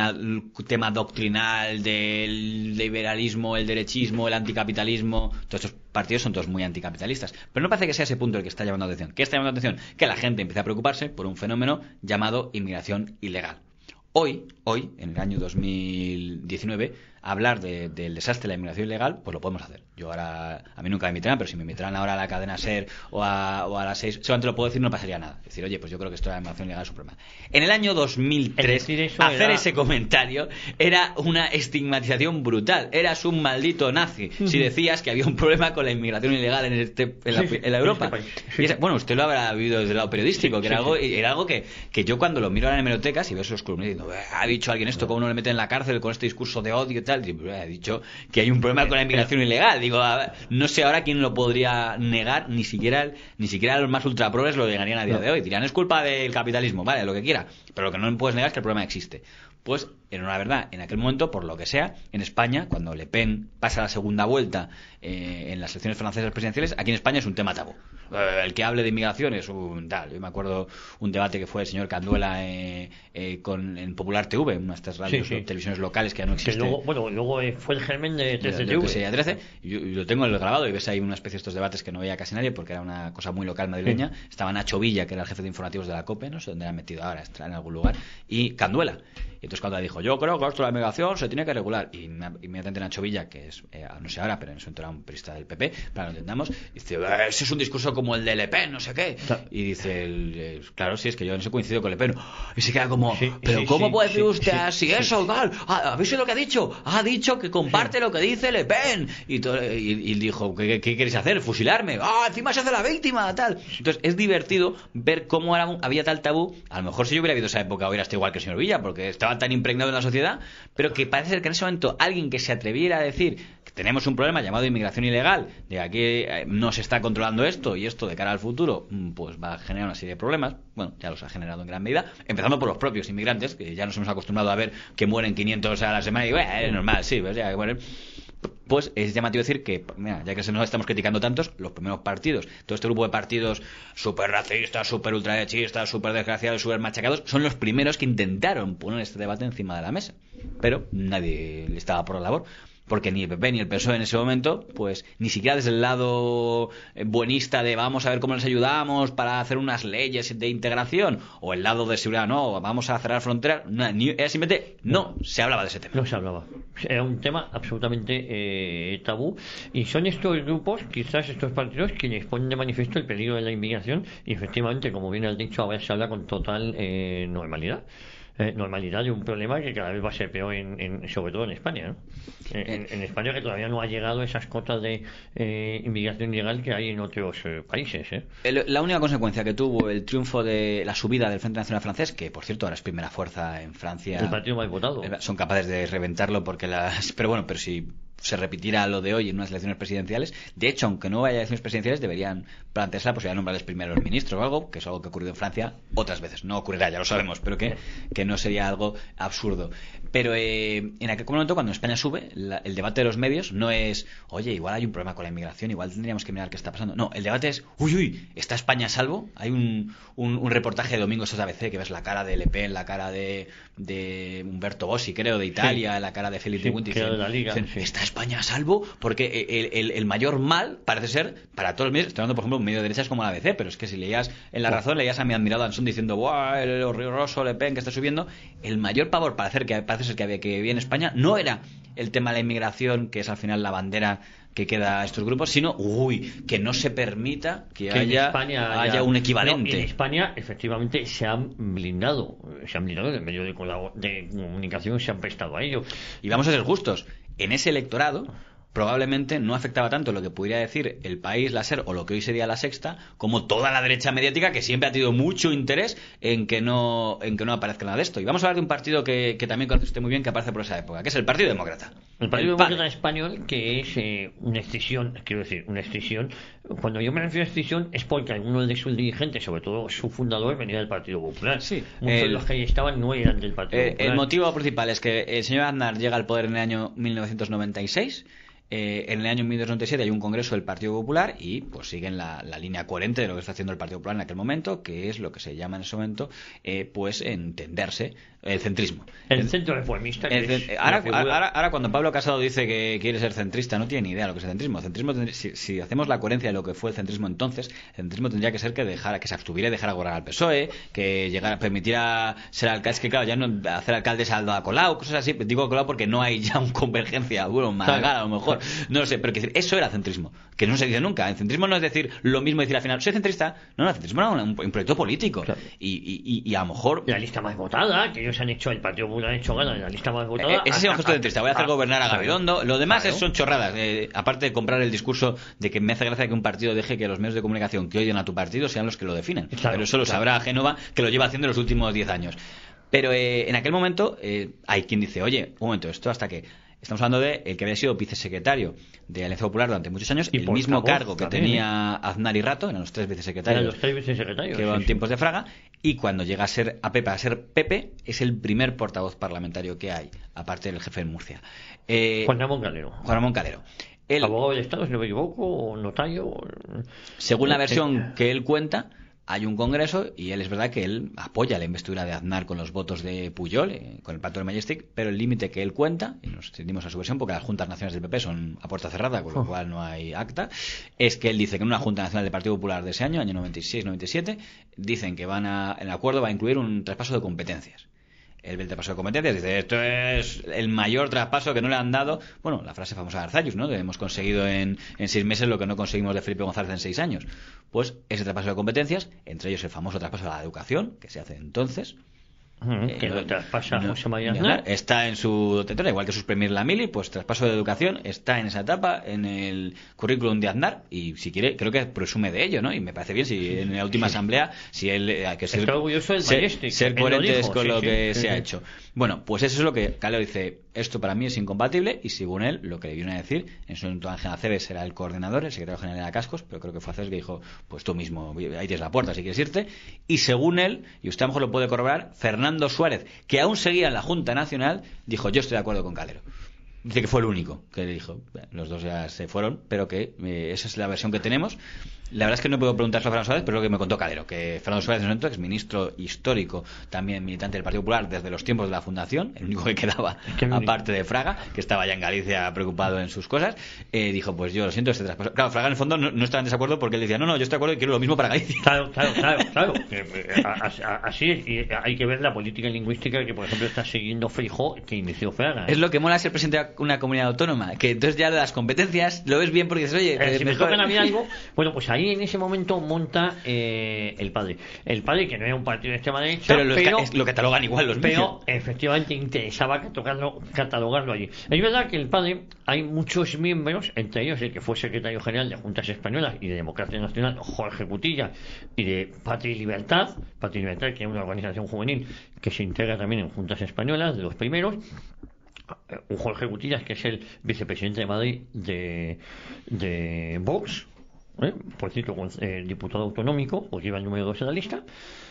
un tema doctrinal del liberalismo, el derechismo, el anticapitalismo. Todos estos partidos son todos muy anticapitalistas. Pero no parece que sea ese punto el que está llamando la atención. ¿Qué está llamando la atención? Que la gente empieza a preocuparse por un fenómeno llamado inmigración ilegal. Hoy, en el año 2019, hablar del desastre de la inmigración ilegal, pues lo podemos hacer. Yo ahora, a mí nunca me invitarán, pero si me invitaran ahora a la cadena SER o a las 6, solamente lo puedo decir, no pasaría nada. Es decir, oye, pues yo creo que esto de la inmigración ilegal es un problema. En el año 2003, hacer ese comentario era una estigmatización brutal. Eras un maldito nazi si decías que había un problema con la inmigración ilegal en la Europa. Bueno, usted lo habrá vivido desde el lado periodístico, que era algo que yo cuando lo miro ahora en hemerotecas y veo esos columnistas diciendo, ha dicho alguien esto, cómo no le meten en la cárcel con este discurso de odio y tal, ha dicho que hay un problema con la inmigración ilegal. Digo, no sé ahora quién lo podría negar, ni siquiera los más ultraprogres lo negarían a día de hoy. Dirán, es culpa del capitalismo, vale, lo que quiera, pero lo que no puedes negar es que el problema existe. Pues, era una verdad, en aquel momento, por lo que sea, en España, cuando Le Pen pasa la segunda vuelta en las elecciones francesas presidenciales, aquí en España es un tema tabú. El que hable de inmigración es un tal. Yo me acuerdo un debate que fue el señor Canduela en Popular TV, una de estas radios o televisiones locales que ya no existen. Luego fue el germen de 13TV. Yo lo tengo en el grabado y ves ahí una especie de estos debates que no veía casi nadie porque era una cosa muy local madrileña. Estaba Nacho Villa, que era el jefe de informativos de la COPE, no sé dónde la han metido ahora, está en algún lugar, y Canduela. Y entonces cuando dijo, yo creo que esto de la inmigración se tiene que regular, y inmediatamente Nacho Villa, que es, no sé ahora, pero en su momento era un periodista del PP, para que lo entendamos, dice, ese es un discurso como el de Le Pen, no sé qué. Y dice, claro, sí, es que yo no sé, coincido con Le Pen. Y se queda como, pero ¿cómo puede decir usted así eso, tal? ¿Habéis oído lo que ha dicho? Ha dicho que comparte lo que dice Le Pen. Y dijo, ¿qué queréis hacer? ¿Fusilarme? Encima se hace la víctima, tal. Entonces es divertido ver cómo había tal tabú. A lo mejor si yo hubiera habido esa época hubiera estado igual que el señor Villa, porque estaba tan impregnado en la sociedad, pero que parece ser que en ese momento alguien que se atreviera a decir que tenemos un problema llamado inmigración ilegal, de que aquí no se está controlando esto y esto de cara al futuro, pues va a generar una serie de problemas. Bueno, ya los ha generado en gran medida, empezando por los propios inmigrantes, que ya nos hemos acostumbrado a ver que mueren 500 a la semana y es normal, sí, pues ya mueren. Pues es llamativo decir que, mira, ya que nos estamos criticando tantos, los primeros partidos, todo este grupo de partidos súper racistas, súper ultraderechistas, súper desgraciados, súper machacados, son los primeros que intentaron poner este debate encima de la mesa. Pero nadie le estaba por la labor. porque ni el PP ni el PSOE en ese momento, pues ni siquiera desde el lado buenista de vamos a ver cómo les ayudamos para hacer unas leyes de integración, o el lado de seguridad, no, vamos a cerrar fronteras, era simplemente no se hablaba de ese tema. No se hablaba. Era un tema absolutamente tabú, y son estos grupos, quizás estos partidos, quienes ponen de manifiesto el peligro de la inmigración, y efectivamente, como bien has dicho, ahora se habla con total normalidad. Normalidad de un problema que cada vez va a ser peor, sobre todo en España, ¿no? En España, que todavía no ha llegado a esas cotas de inmigración ilegal que hay en otros países. La única consecuencia que tuvo el triunfo de la subida del Frente Nacional francés, que por cierto ahora es primera fuerza en Francia, el partido más votado, son capaces de reventarlo porque pero si se repitiera lo de hoy en unas elecciones presidenciales, de hecho, aunque no haya elecciones presidenciales, deberían plantearse la posibilidad de nombrarles primeros ministros o algo, que es algo que ha ocurrido en Francia otras veces. No ocurrirá, ya lo sabemos, pero que no sería algo absurdo. Pero en aquel momento, cuando España sube, el debate de los medios no es, oye, igual hay un problema con la inmigración, igual tendríamos que mirar qué está pasando. No, el debate es, uy, ¿está España a salvo? Hay un reportaje de Domingo Sosa ABC que ves la cara de Le Pen, la cara de Umberto Bossi, creo, de Italia, la cara de Félix de Winter. De la Liga, ¿Está España a salvo? Porque el mayor mal parece ser para todos los medios. Estoy hablando, por ejemplo, un medio de derechas como la ABC, pero es que si leías en La Razón, leías a mi admirado Ansón diciendo, ¡buah! El horroroso Le Pen que está subiendo. El mayor pavor parece ser que había en España no era el tema de la inmigración, que es al final la bandera que queda a estos grupos, sino que no se permita que haya un equivalente. No, en España efectivamente se han blindado el medio de comunicación, se han prestado a ello. Y vamos a ser justos, en ese electorado probablemente no afectaba tanto lo que pudiera decir El País, la SER o lo que hoy sería La Sexta, como toda la derecha mediática, que siempre ha tenido mucho interés en que no aparezca nada de esto. Y vamos a hablar de un partido que también conoce usted muy bien, que aparece por esa época, que es el Partido Demócrata. El Partido Demócrata Español, que es una escisión, una escisión. Cuando yo me refiero a escisión es porque algunos de sus dirigentes, sobre todo su fundador, venía del Partido Popular. Sí, muchos de los que ahí estaban no eran del Partido Popular. El motivo principal es que el señor Aznar llega al poder en el año 1996. En el año 1997 hay un congreso del Partido Popular y pues siguen la línea coherente de lo que está haciendo el Partido Popular en aquel momento, que es lo que se llama en ese momento pues entenderse el centrismo. El centro reformista. Ahora cuando Pablo Casado dice que quiere ser centrista, no tiene ni idea de lo que es el centrismo. Si hacemos la coherencia de lo que fue el centrismo entonces, el centrismo tendría que ser que se abstuviera y dejara gobernar al PSOE, que permitiera ser alcalde. Es que claro, ya no hacer alcaldes a Colau, cosas así. Digo Colau porque no hay ya una convergencia, Maragall a lo mejor. No lo sé, pero eso era centrismo, que no se dice nunca. El centrismo no es decir lo mismo y decir al final, soy centrista. No, el centrismo era un proyecto político. Claro. Y a lo mejor la lista más votada, que ellos han hecho, el Partido Popular ha hecho gana en la lista más votada. Ese es un gesto centrista, voy a hacer gobernar a Gabilondo. Lo demás son chorradas. Aparte de comprar el discurso de que me hace gracia que un partido deje que los medios de comunicación que odian a tu partido sean los que lo definen. Claro, pero eso lo sabrá Génova, que lo lleva haciendo los últimos 10 años. Pero en aquel momento hay quien dice, oye, un momento, esto hasta que... Estamos hablando de el que había sido vicesecretario de Alianza Popular durante muchos años, y el mismo cargo que tenía Aznar y Rato, eran los tres vicesecretarios que van tiempos de Fraga, y cuando llega a ser Pepe, es el primer portavoz parlamentario que hay, aparte del jefe en Murcia. Juan Ramón Calero. El abogado del Estado, si no me equivoco, o notario. Según la versión que él cuenta, hay un congreso y él es verdad que él apoya la investidura de Aznar con los votos de Pujol, con el pacto del Majestic, pero el límite que él cuenta, y nos sentimos a su versión porque las juntas nacionales del PP son a puerta cerrada, con lo cual no hay acta, es que él dice que en una junta nacional del Partido Popular de ese año 96-97, dicen que el acuerdo va a incluir un traspaso de competencias. El traspaso de competencias dice, esto es el mayor traspaso que no le han dado, bueno, la frase famosa de Arzayus, ¿no? De hemos conseguido en 6 meses lo que no conseguimos de Felipe González en 6 años. Pues ese traspaso de competencias, entre ellos el famoso traspaso a la educación, que se hace entonces, que lo traspasa José María Aznar, está en su tetra, igual que suprimir la mili, pues traspaso de educación está en esa etapa en el currículum de Aznar, y si quiere creo que presume de ello, ¿no? Y me parece bien si en la última asamblea, si él que ser coherentes con lo que se ha hecho. Bueno, pues eso es lo que Calero dice, esto para mí es incompatible, y según él, lo que le vino a decir, en su momento Ángel Aceves era el coordinador, el secretario general era Cascos, pero creo que fue Aceves que dijo, pues tú mismo, ahí tienes la puerta si quieres irte, y según él, y usted a lo mejor lo puede corroborar, Fernando Suárez, que aún seguía en la Junta Nacional, dijo, yo estoy de acuerdo con Calero. Dice que fue el único que le dijo, los dos ya se fueron, pero que esa es la versión que tenemos. La verdad es que no puedo preguntarlo a Fernando Suárez, pero es lo que me contó Calero, que Fernando Suárez, en ese momento, ex ministro histórico, también militante del Partido Popular desde los tiempos de la fundación, el único que quedaba, aparte de Fraga, que estaba ya en Galicia preocupado en sus cosas, dijo, pues yo lo siento, este traspaso. Claro, Fraga en el fondo no estaba en desacuerdo porque él decía, no, yo estoy de acuerdo y quiero lo mismo para Galicia. Claro. Así es, y hay que ver la política lingüística que, por ejemplo, está siguiendo Feijóo, que inició Fraga. Es lo que mola ser presidente de una comunidad autónoma, que entonces ya de las competencias lo ves bien porque dices, oye, si me tocan a mí algo, bueno, pues ahí en ese momento monta el padre, que no era un partido de extrema derecha, pero lo catalogan igual los medios. Pero efectivamente interesaba catalogarlo allí. Es verdad que el padre, hay muchos miembros, entre ellos el que fue secretario general de Juntas Españolas y de Democracia Nacional, Jorge Cutilla, y de Patria y Libertad, que es una organización juvenil que se integra también en Juntas Españolas, de los primeros. Un Jorge Cutillas, que es el vicepresidente de Madrid de Vox, por cierto, diputado autonómico, porque iba el número 2 en la lista,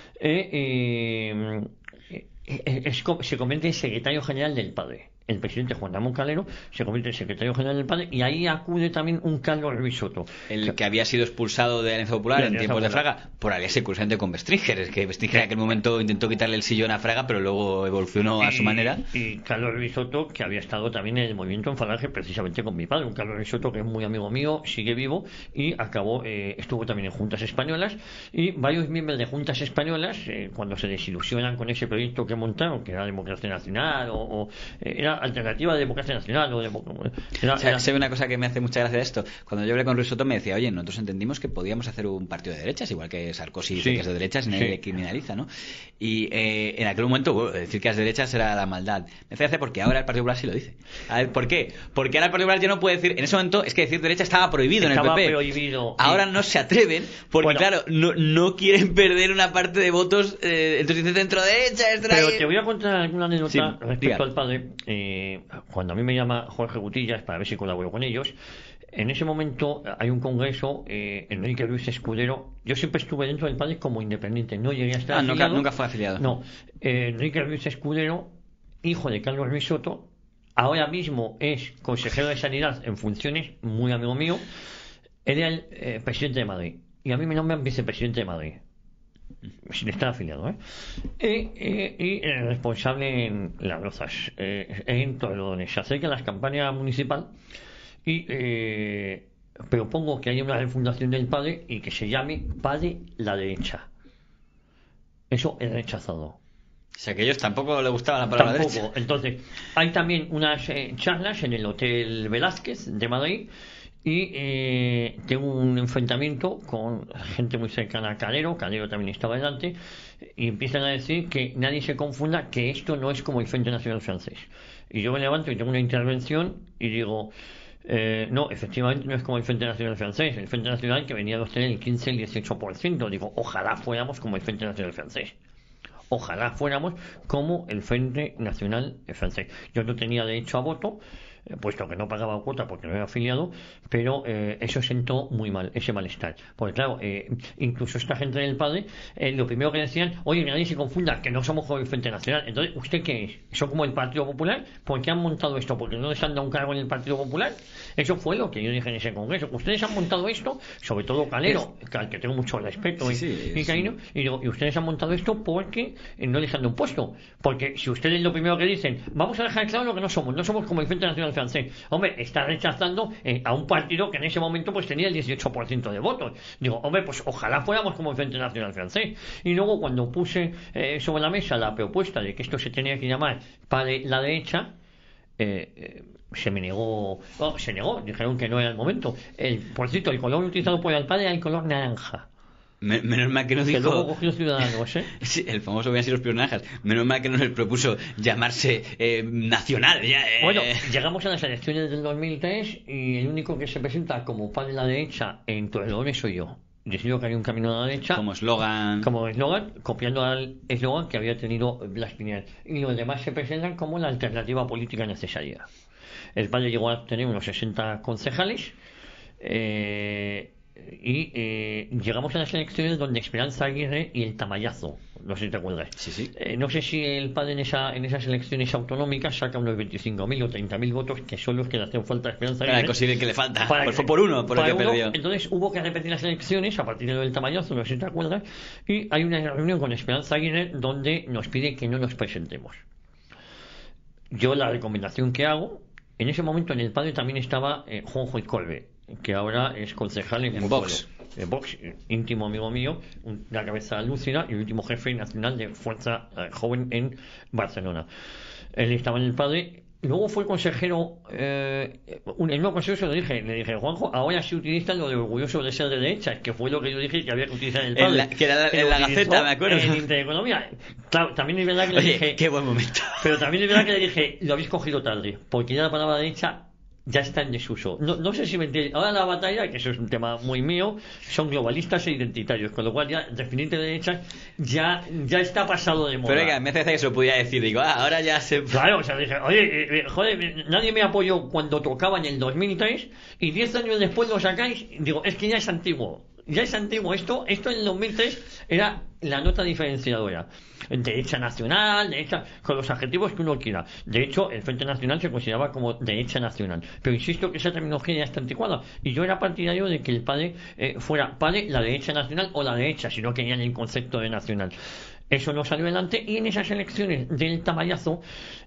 se convierte en secretario general del padre. El presidente Juan Ramón Calero se convierte en secretario general del padre, y ahí acude también un Carlos Ruiz Soto, el que había sido expulsado de Alianza Popular en tiempos de Fraga por aliarse curiosamente con Bestríger. Es que Bestríger en aquel momento intentó quitarle el sillón a Fraga, pero luego evolucionó a su manera. Y Carlos Ruiz Soto, que había estado también en el movimiento en Falange precisamente con mi padre, un Carlos Ruiz Soto que es muy amigo mío, sigue vivo, y estuvo también en Juntas Españolas, y varios miembros de Juntas Españolas, cuando se desilusionan con ese proyecto que montaron, que era Democracia Nacional era alternativa de Democracia Nacional se ve una cosa que me hace mucha gracia de esto. Cuando yo hablé con Ruiz Soto me decía, oye, nosotros entendimos que podíamos hacer un partido de derechas, igual que Sarkozy dice que es de derechas y nadie le criminaliza, ¿no? Y en aquel momento decir que es de derechas era la maldad. Me hace gracia porque ahora el Partido Popular sí lo dice. A ver, ¿por qué? Porque ahora el Partido Popular ya no puede decir, en ese momento es que decir derecha estaba prohibido en el PP. Prohibido. Ahora no se atreven porque claro, no quieren perder una parte de votos, entonces dice centro derecha, pero te voy a contar alguna anécdota respecto al padre. Cuando a mí me llama Jorge Gutillas para ver si colaboro con ellos, en ese momento hay un congreso, Enrique Luis Escudero. Yo siempre estuve dentro del padre como independiente, no llegué a estar afiliado. Nunca fue afiliado. No, Enrique Luis Escudero, hijo de Carlos Ruiz Soto, ahora mismo es consejero de Sanidad en funciones, muy amigo mío. Él era el presidente de Madrid, y a mí me nombran vicepresidente de Madrid sin estar afiliado, y el responsable en Las Rozas, en Torrelodones. Se acerca a las campañas municipal y propongo que haya una refundación del padre y que se llame Padre la Derecha. Eso es rechazado. O sea, que a ellos tampoco les gustaba la palabra derecha. Entonces, hay también unas charlas en el Hotel Velázquez de Madrid, y tengo un enfrentamiento con gente muy cercana a Calero también estaba delante, y empiezan a decir que nadie se confunda, que esto no es como el Frente Nacional Francés. Y yo me levanto y tengo una intervención y digo, no, efectivamente no es como el Frente Nacional Francés, el Frente Nacional que venía a obtener el 15, el 18%. Digo, ojalá fuéramos como el Frente Nacional Francés. Ojalá fuéramos como el Frente Nacional Francés. Yo no tenía derecho a voto, puesto que no pagaba cuota porque no era afiliado, pero eso sentó muy mal, ese malestar. Porque claro, incluso esta gente del padre, lo primero que decían, oye, nadie se confunda, que no somos como el Frente Nacional. Entonces, ¿usted qué es? ¿Son como el Partido Popular? ¿Por qué han montado esto? ¿Porque no les han dado un cargo en el Partido Popular? Eso fue lo que yo dije en ese congreso. Ustedes han montado esto, sobre todo Calero, al que tengo mucho respeto y cariño, y digo, y ustedes han montado esto porque no les han dado un puesto. Porque si ustedes lo primero que dicen, vamos a dejar claro lo que no somos como el Frente Nacional Francés. Hombre, está rechazando a un partido que en ese momento pues tenía el 18% de votos. Digo, hombre, pues ojalá fuéramos como el Frente Nacional Francés. Y luego cuando puse sobre la mesa la propuesta de que esto se tenía que llamar para la derecha, se me negó, se negó, dijeron que no era el momento. Por cierto, el color utilizado por el padre era el color naranja. Menos mal que no dijo. Que luego cogió Ciudadanos, Sí, el famoso hubieran sido los naranjas. Menos mal que no les propuso llamarse nacional. Bueno, llegamos a las elecciones del 2003 y el único que se presenta como padre de la derecha en Torrelodones soy yo. Decido que hay un camino a la derecha. Como eslogan, copiando al eslogan que había tenido Blas Piñar. Y los demás se presentan como la alternativa política necesaria. El padre llegó a tener unos 60 concejales. y llegamos a las elecciones donde Esperanza Aguirre y el Tamayazo, no sé si te acuerdas. Sí. No sé si el PAD en esas elecciones autonómicas saca unos 25.000 o 30.000 votos, que son los que le hacen falta a Esperanza Aguirre. Para conseguir que le falta. Fue por uno, por el que perdió. Entonces hubo que repetir las elecciones a partir del Tamayazo, no sé si te acuerdas, y hay una reunión con Esperanza Aguirre donde nos pide que no nos presentemos. Yo la recomendación que hago, en ese momento en el PAD también estaba Juanjo Iscolbe, que ahora es concejal en Vox. Vox, íntimo amigo mío, la cabeza lúcida y el último jefe nacional de Fuerza Joven en Barcelona. Él estaba en el PADE. Luego fue consejero, en el nuevo consejo le dije, Juanjo, ahora se utiliza lo de orgulloso de ser de derechas, que fue lo que yo dije que había que utilizar en el PADE. Que era en la Gaceta, me acuerdo. En Intereconomía. Claro, también es verdad que le dije... Qué buen momento. Pero también es verdad que le dije, lo habéis cogido tarde, porque ya la palabra derecha ya está en desuso. No sé si me entiendes. Ahora la batalla, que eso es un tema muy mío, son globalistas e identitarios, con lo cual ya definirte de derecha ya está pasado de moda. Pero oiga, me hace que se lo pudiera decir. Digo, ahora ya se... Claro, o sea, dije, oye, joder, nadie me apoyó cuando tocaba en el 2003 y 10 años después lo sacáis. Digo, es que ya es antiguo. Ya es antiguo. Esto en el 2003 era la nota diferenciadora. Derecha nacional, derecha, con los adjetivos que uno quiera. De hecho, el Frente Nacional se consideraba como derecha nacional. Pero insisto que esa terminología ya está anticuada. Y yo era partidario de que el PADE fuera PADE, la derecha nacional o la derecha, si no querían el concepto de nacional. Eso no salió adelante y en esas elecciones del Tamayazo,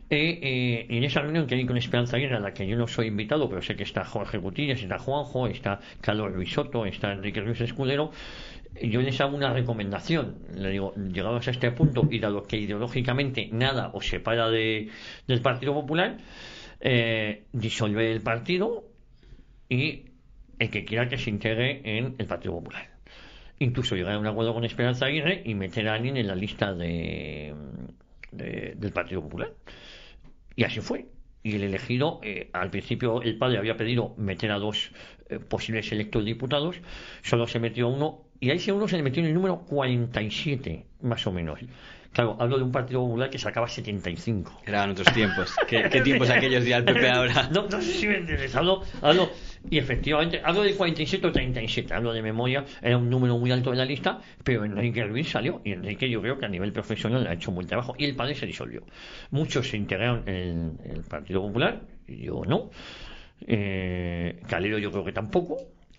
en esa reunión que hay con Esperanza Aguirre, a la que yo no soy invitado, pero sé que está Jorge Gutiérrez, está Juanjo, está Carlos Luis Soto, está Enrique Luis Escudero, yo les hago una recomendación. Le digo, llegados a este punto y dado que ideológicamente nada os separa del Partido Popular, disolver el partido y el que quiera que se integre en el Partido Popular. Incluso llegar a un acuerdo con Esperanza Aguirre y meter a alguien en la lista del Partido Popular. Y así fue. Y el elegido, al principio el padre había pedido meter a 2 posibles electos diputados, solo se metió uno, y a ese uno se le metió en el número 47, más o menos. Claro, hablo de un Partido Popular que sacaba 75. Eran otros tiempos. ¿Qué tiempos aquellos ya el PP ahora? No sé si me entiendes. Hablo, y efectivamente, hablo de 47 o 37, hablo de memoria, era un número muy alto de la lista, pero Enrique Ruiz salió, y Enrique yo creo que a nivel profesional ha hecho un buen trabajo, y el padre se disolvió. Muchos se integraron en el Partido Popular, yo no. Calero yo creo que tampoco.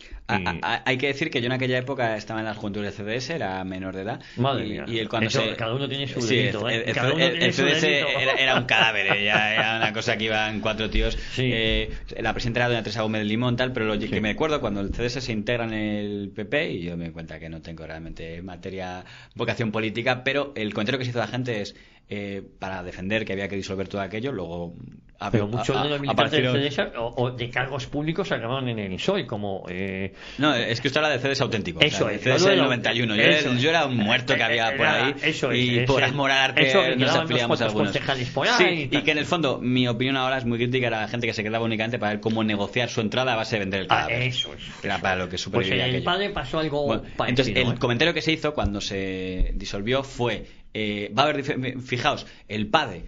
Hay que decir que yo en aquella época estaba en las juventudes del CDS, era menor de edad. Madre mía. Y él cuando cada uno tiene su sí, delito, el CDS era un cadáver, era una cosa que iban 4 tíos. Sí. La presidenta era doña Teresa Gómez de Limón, tal, pero lo que me acuerdo cuando el CDS se integra en el PP, y yo me doy cuenta que no tengo realmente vocación política, pero el comentario que se hizo la gente es para defender que había que disolver todo aquello. Luego pero muchos de los militantes del CDS o de cargos públicos acabaron en el PSOE, como no, es que usted habla de CDS auténtico. Eso, o sea, el CDS del 91. Yo era un muerto que había por ahí, y por amor al arte nos afiliamos a algunos. Sí, y que en el fondo mi opinión ahora es muy crítica a la gente que se quedaba únicamente para ver cómo negociar su entrada a base de vender el cadáver. Eso es. Era para lo que supervivía pues en el padre pasó algo parecido. Entonces el comentario que se hizo cuando se disolvió fue va a haber, fijaos, el PADE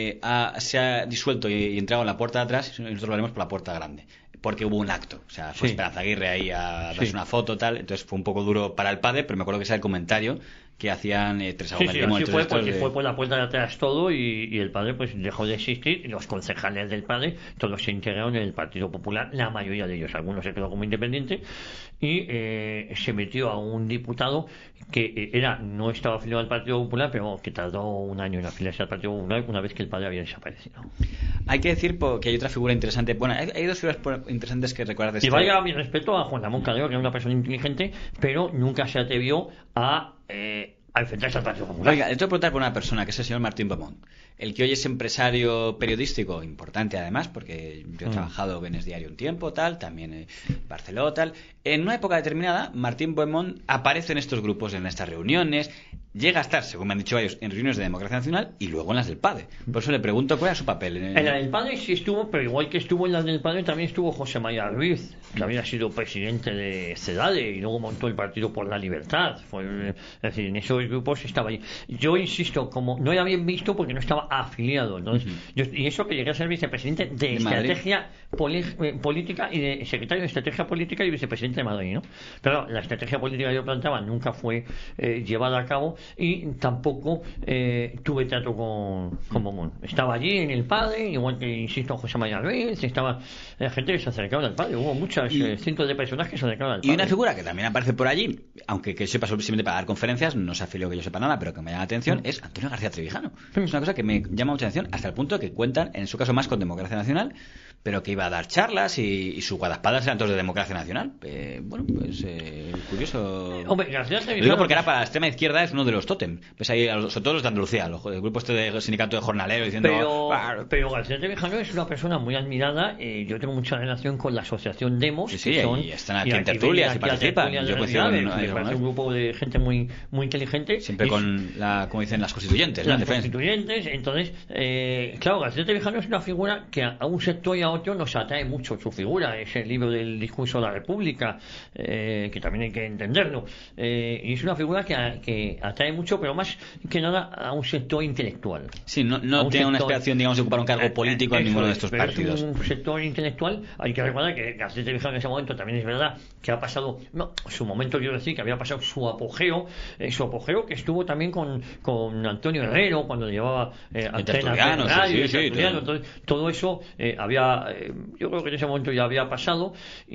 se ha disuelto y entrado en la puerta de atrás, y nosotros lo haremos por la puerta grande, porque hubo un acto, o sea, fue Esperanza Aguirre ahí a darse una foto, tal. Entonces fue un poco duro para el PADE, pero me acuerdo que ese era el comentario que hacían Teresa Gómez de Limón. Sí, fue porque fue por la puerta de atrás todo, y el padre pues dejó de existir, y los concejales del padre todos se integraron en el Partido Popular, la mayoría de ellos, algunos se quedó como independiente, y se metió a un diputado que no estaba afiliado al Partido Popular, pero que tardó un año en afiliarse al Partido Popular una vez que el padre había desaparecido. Hay que decir que hay otra figura interesante. Bueno, hay 2 figuras interesantes que recuerdas de y vaya a mi respeto a Juan Ramón Calero, que era una persona inteligente, pero nunca se atrevió a enfrentarse al Partido Popular. Oiga, le tengo que preguntar por una persona, que es el señor Martín Beaumont, el que hoy es empresario periodístico importante, además, porque yo he trabajado en Es Diario un tiempo, tal, también en Barcelona, tal. En una época determinada, Martín Beaumont aparece en estos grupos, en estas reuniones, llega a estar, según me han dicho varios, en reuniones de Democracia Nacional y luego en las del PADE. Por eso le pregunto cuál era su papel. En la del PADE sí estuvo, pero igual que estuvo en las del PADE también estuvo José María Ruiz. que había sido presidente de CEDADE y luego montó el Partido por la Libertad. Es decir, en esos grupos estaba allí. Yo insisto, como no era bien visto porque no estaba afiliado, entonces, y eso que llegué a ser vicepresidente de estrategia política y de secretario de estrategia política y vicepresidente de Madrid, ¿no? Pero la estrategia política que yo planteaba nunca fue llevada a cabo y tampoco tuve trato con Mon. Estaba allí en el padre, igual que insisto José María Ruiz, estaba la gente que se acercaba al padre, hubo muchas cientos de personas que se acercaban al padre. Y una figura que también aparece por allí, aunque que sepa simplemente para dar conferencias, no se afilió que yo sepa nada, pero que me llama la atención, es Antonio García Trevijano. Es una cosa que me llama mucha atención, hasta el punto de que cuentan, en su caso más con Democracia Nacional, pero que iba a dar charlas y sus guardaespaldas eran todos de Democracia Nacional. Bueno, pues curioso. Hombre, García Trevijano, lo digo porque ahora para la extrema izquierda es uno de los tótem. Pues ahí, sobre todo los de Andalucía, el grupo este del sindicato de jornaleros diciendo. Pero García Trevijano es una persona muy admirada. Yo tengo mucha relación con la asociación Demos. Sí, y están aquí en tertulias y participan. Yo coincido con un grupo de gente muy inteligente. Siempre con como dicen, las constituyentes. Las constituyentes. Entonces, claro, García Trevijano es una figura que a un sector y a otro nos atrae mucho su figura. Es el libro del discurso de la República, que también hay que entenderlo. Y es una figura que atrae mucho, pero más que nada a un sector intelectual. Sí, no tiene una aspiración, digamos, de ocupar un cargo político en ninguno de estos partidos. Es un sector intelectual. Hay que recordar que García Trevijano en ese momento también es verdad que ha pasado, su momento, quiero decir, que había pasado su apogeo que estuvo también con Antonio Herrero cuando llevaba Tertuliano, entonces todo eso yo creo que en ese momento ya había pasado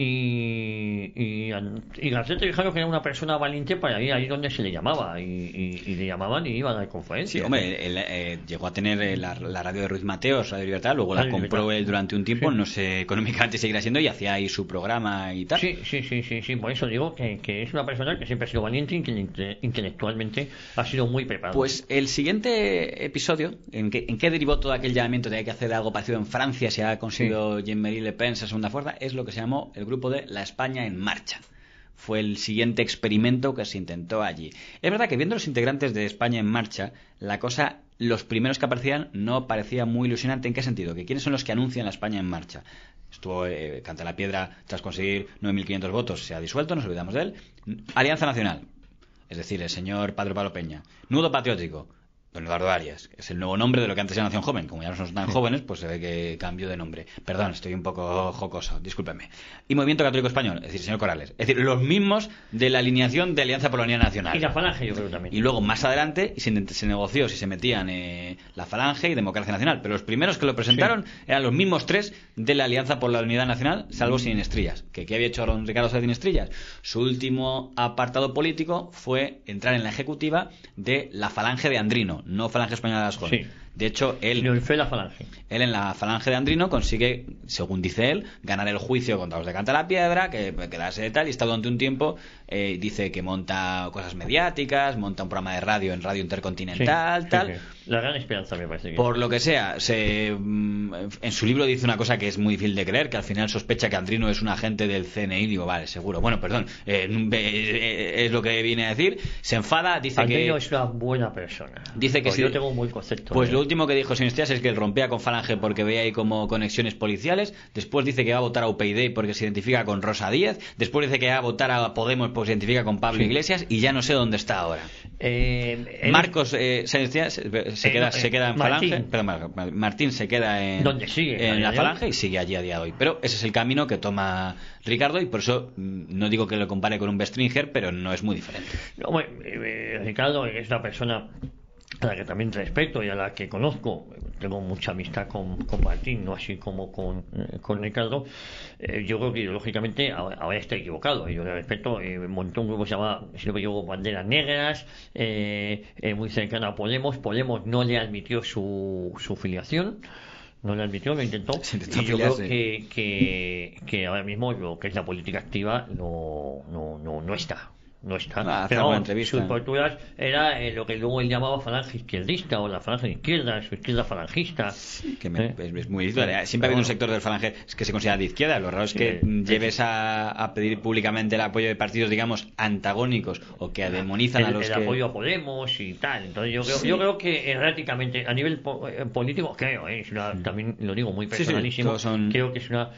y García Trevijano, que era una persona valiente, para ir ahí donde se le llamaba y le llamaban y iba a dar conferencias. Sí, hombre, él llegó a tener la radio de Ruiz Mateos, Radio Libertad, luego la compró él durante un tiempo, no sé económicamente seguirá siendo, y hacía ahí su programa y tal. Sí, por eso digo que es una persona que siempre ha sido valiente y que intelectualmente ha sido muy preparada. Pues el siguiente episodio, ¿en qué derivó todo aquel llamamiento de hay que hacer algo parecido en Francia, si ha conseguido Jean-Marie Le Pen esa segunda fuerza? Es lo que se llamó el grupo de La España en Marcha. Fue el siguiente experimento que se intentó allí. Es verdad que viendo los integrantes de España en Marcha, la cosa, los primeros que aparecían, no parecía muy ilusionante. ¿En qué sentido? Que ¿quiénes son los que anuncian la España en Marcha? Estuvo Canta la Piedra, tras conseguir 9.500 votos, se ha disuelto, nos olvidamos de él. Alianza Nacional, es decir, el señor Padre Pablo Peña. Nudo Patriótico, don Eduardo Arias, es el nuevo nombre de lo que antes era Nación Joven. Como ya no son tan jóvenes, pues se ve que cambió de nombre. Perdón, estoy un poco jocoso, discúlpenme. Y Movimiento Católico Español, es decir, señor Corrales. Es decir, los mismos de la alineación de Alianza por la Unidad Nacional. Y la Falange, yo creo también. Y luego, más adelante, se negoció si se metían la Falange y Democracia Nacional. Pero los primeros que lo presentaron eran los mismos tres de la Alianza por la Unidad Nacional, salvo Sinestrillas. ¿Qué había hecho don Ricardo Sinestrillas? Su último apartado político fue entrar en la ejecutiva de la Falange de Andrino, no Falange Española de las Jóvenes. Sí. De hecho, él en la Falange de Andrino consigue, según dice él, ganar el juicio contra los de Canta la Piedra, que quedarse de tal, y está durante un tiempo, dice que monta cosas mediáticas, monta un programa de radio en Radio Intercontinental, tal. La gran esperanza, me parece. Por lo que sea, en su libro dice una cosa que es muy difícil de creer, que al final sospecha que Andrino es un agente del CNI. Digo, vale, seguro. Bueno, perdón, es lo que viene a decir. Se enfada, dice Andrino es una buena persona. Dice que pues yo tengo un buen concepto. Pues lo último que dijo Sinestrías es que él rompía con Falange porque veía ahí como conexiones policiales. Después dice que va a votar a UPyD porque se identifica con Rosa Díez. Después dice que va a votar a Podemos porque se identifica con Pablo Iglesias. Y ya no sé dónde está ahora. Marcos Sinestrías se queda en Falange. Perdón, Martín se queda en la Falange y sigue allí a día de hoy. Pero ese es el camino que toma Ricardo, y por eso no digo que lo compare con un Bestringer, pero no es muy diferente. No, Ricardo es una persona a la que también respeto y a la que conozco. Tengo mucha amistad con Martín, no así como con Ricardo. Yo creo que ideológicamente ahora está equivocado. Yo le respeto. Montó un grupo que se llama, si no me equivoco, Banderas Negras, muy cercano a Podemos. Podemos no le admitió su filiación. No le admitió, lo intentó. Y yo creo que ahora mismo lo que es la política activa no está. no está. Hace Pero alguna vamos, entrevista. sus posturas era lo que luego él llamaba falange izquierdista o la falange de izquierda, su izquierda falangista. Que es muy difícil. Siempre ha habido un sector del falange que se considera de izquierda. Lo raro es que lleves a pedir públicamente el apoyo de partidos, digamos, antagónicos o que demonizan a los el que... apoyo a Podemos y tal. Entonces yo creo que erráticamente, a nivel político, creo, también lo digo muy personalísimo, creo que es una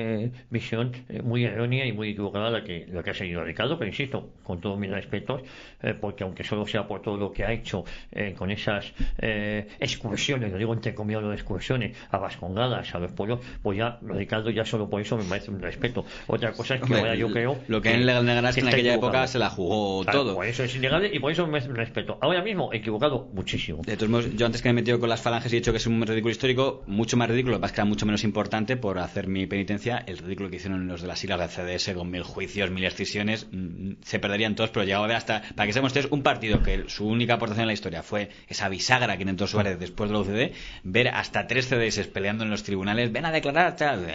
visión muy errónea y muy equivocada la que ha seguido Ricardo, pero insisto, con todos mis respetos, porque aunque solo sea por todo lo que ha hecho con esas excursiones, lo digo entre comillas, de excursiones a Vascongadas, a los pueblos, pues ya Ricardo, ya solo por eso me merece un respeto. Otra cosa es que ahora yo creo lo que él negará es que en aquella época se la jugó todo. Por eso es innegable y por eso me merece un respeto. Ahora mismo equivocado muchísimo. De todos modos, yo antes que me he metido con las falanges y he dicho que es un ridículo histórico, mucho más ridículo, lo que pasa es que era mucho menos importante, por hacer mi penitencia, el ridículo que hicieron los de las siglas de CDS con 1000 juicios, 1000 excisiones, se perderían todos, pero llegaba a ver hasta, para que seamos ustedes, un partido que su única aportación en la historia fue esa bisagra que intentó Suárez después de la UCD, ver hasta 3 CDS peleando en los tribunales, ven a declarar, tal.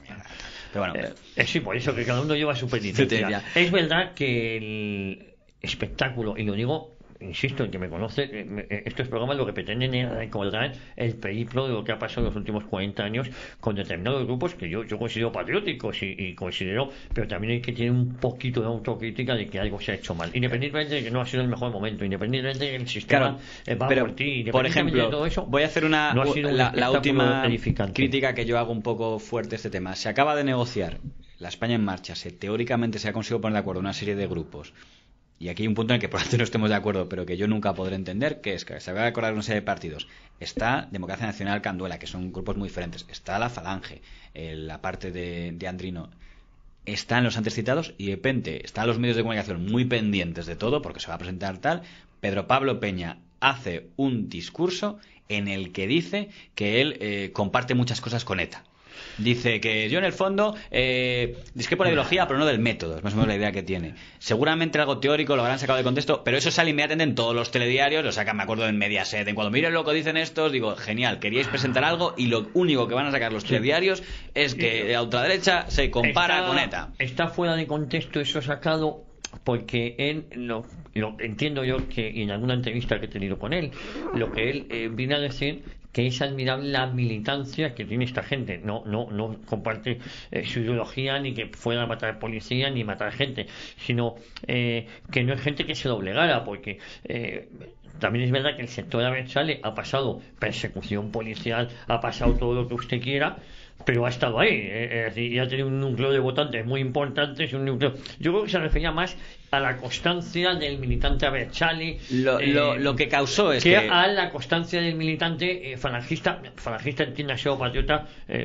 Pero bueno, sí, por eso que cada uno lleva su penitencia. Es verdad que el espectáculo, y lo digo, insisto, en que me conoce, estos programas lo que pretenden es recordar el periplo de lo que ha pasado en los últimos 40 años con determinados grupos que yo considero patrióticos y considero, pero también hay que tener un poquito de autocrítica de que algo se ha hecho mal, independientemente de que no ha sido el mejor momento, independientemente de que el sistema va por ti, por ejemplo, de todo eso, voy a hacer la última crítica que yo hago un poco fuerte a este tema. Se acaba de negociar la España en marcha, teóricamente se ha conseguido poner de acuerdo una serie de grupos. Y aquí hay un punto en el que probablemente no estemos de acuerdo, pero que yo nunca podré entender, que es que se va a acordar una serie de partidos. Está Democracia Nacional Canduela, que son grupos muy diferentes. Está la Falange, la parte de Andrino. Están los antes citados y de repente están los medios de comunicación muy pendientes de todo, porque se va a presentar tal. Pedro Pablo Peña hace un discurso en el que dice que él comparte muchas cosas con ETA. Dice que yo en el fondo discrepo de la ideología, pero no del método. Es más o menos la idea que tiene. Seguramente algo teórico lo habrán sacado de contexto, pero eso sale inmediatamente en todos los telediarios. Lo sacan, me acuerdo, en Mediaset. En cuando miren lo que dicen estos, digo, genial, queríais presentar algo y lo único que van a sacar los telediarios es que la ultraderecha se compara con ETA. Está fuera de contexto eso sacado, porque él lo entiendo yo, que en alguna entrevista que he tenido con él, lo que él viene a decir que es admirable la militancia que tiene esta gente. No comparte su ideología, ni que fuera a matar policía ni matar gente, sino que no es gente que se doblegara, porque también es verdad que el sector abertzale ha pasado persecución policial, ha pasado todo lo que usted quiera, pero ha estado ahí, es decir, y ha tenido un núcleo de votantes muy importante. Yo creo que se refería más a la constancia del militante abertzale, lo que causó es que a la constancia del militante falangista entiéndase, o patriota.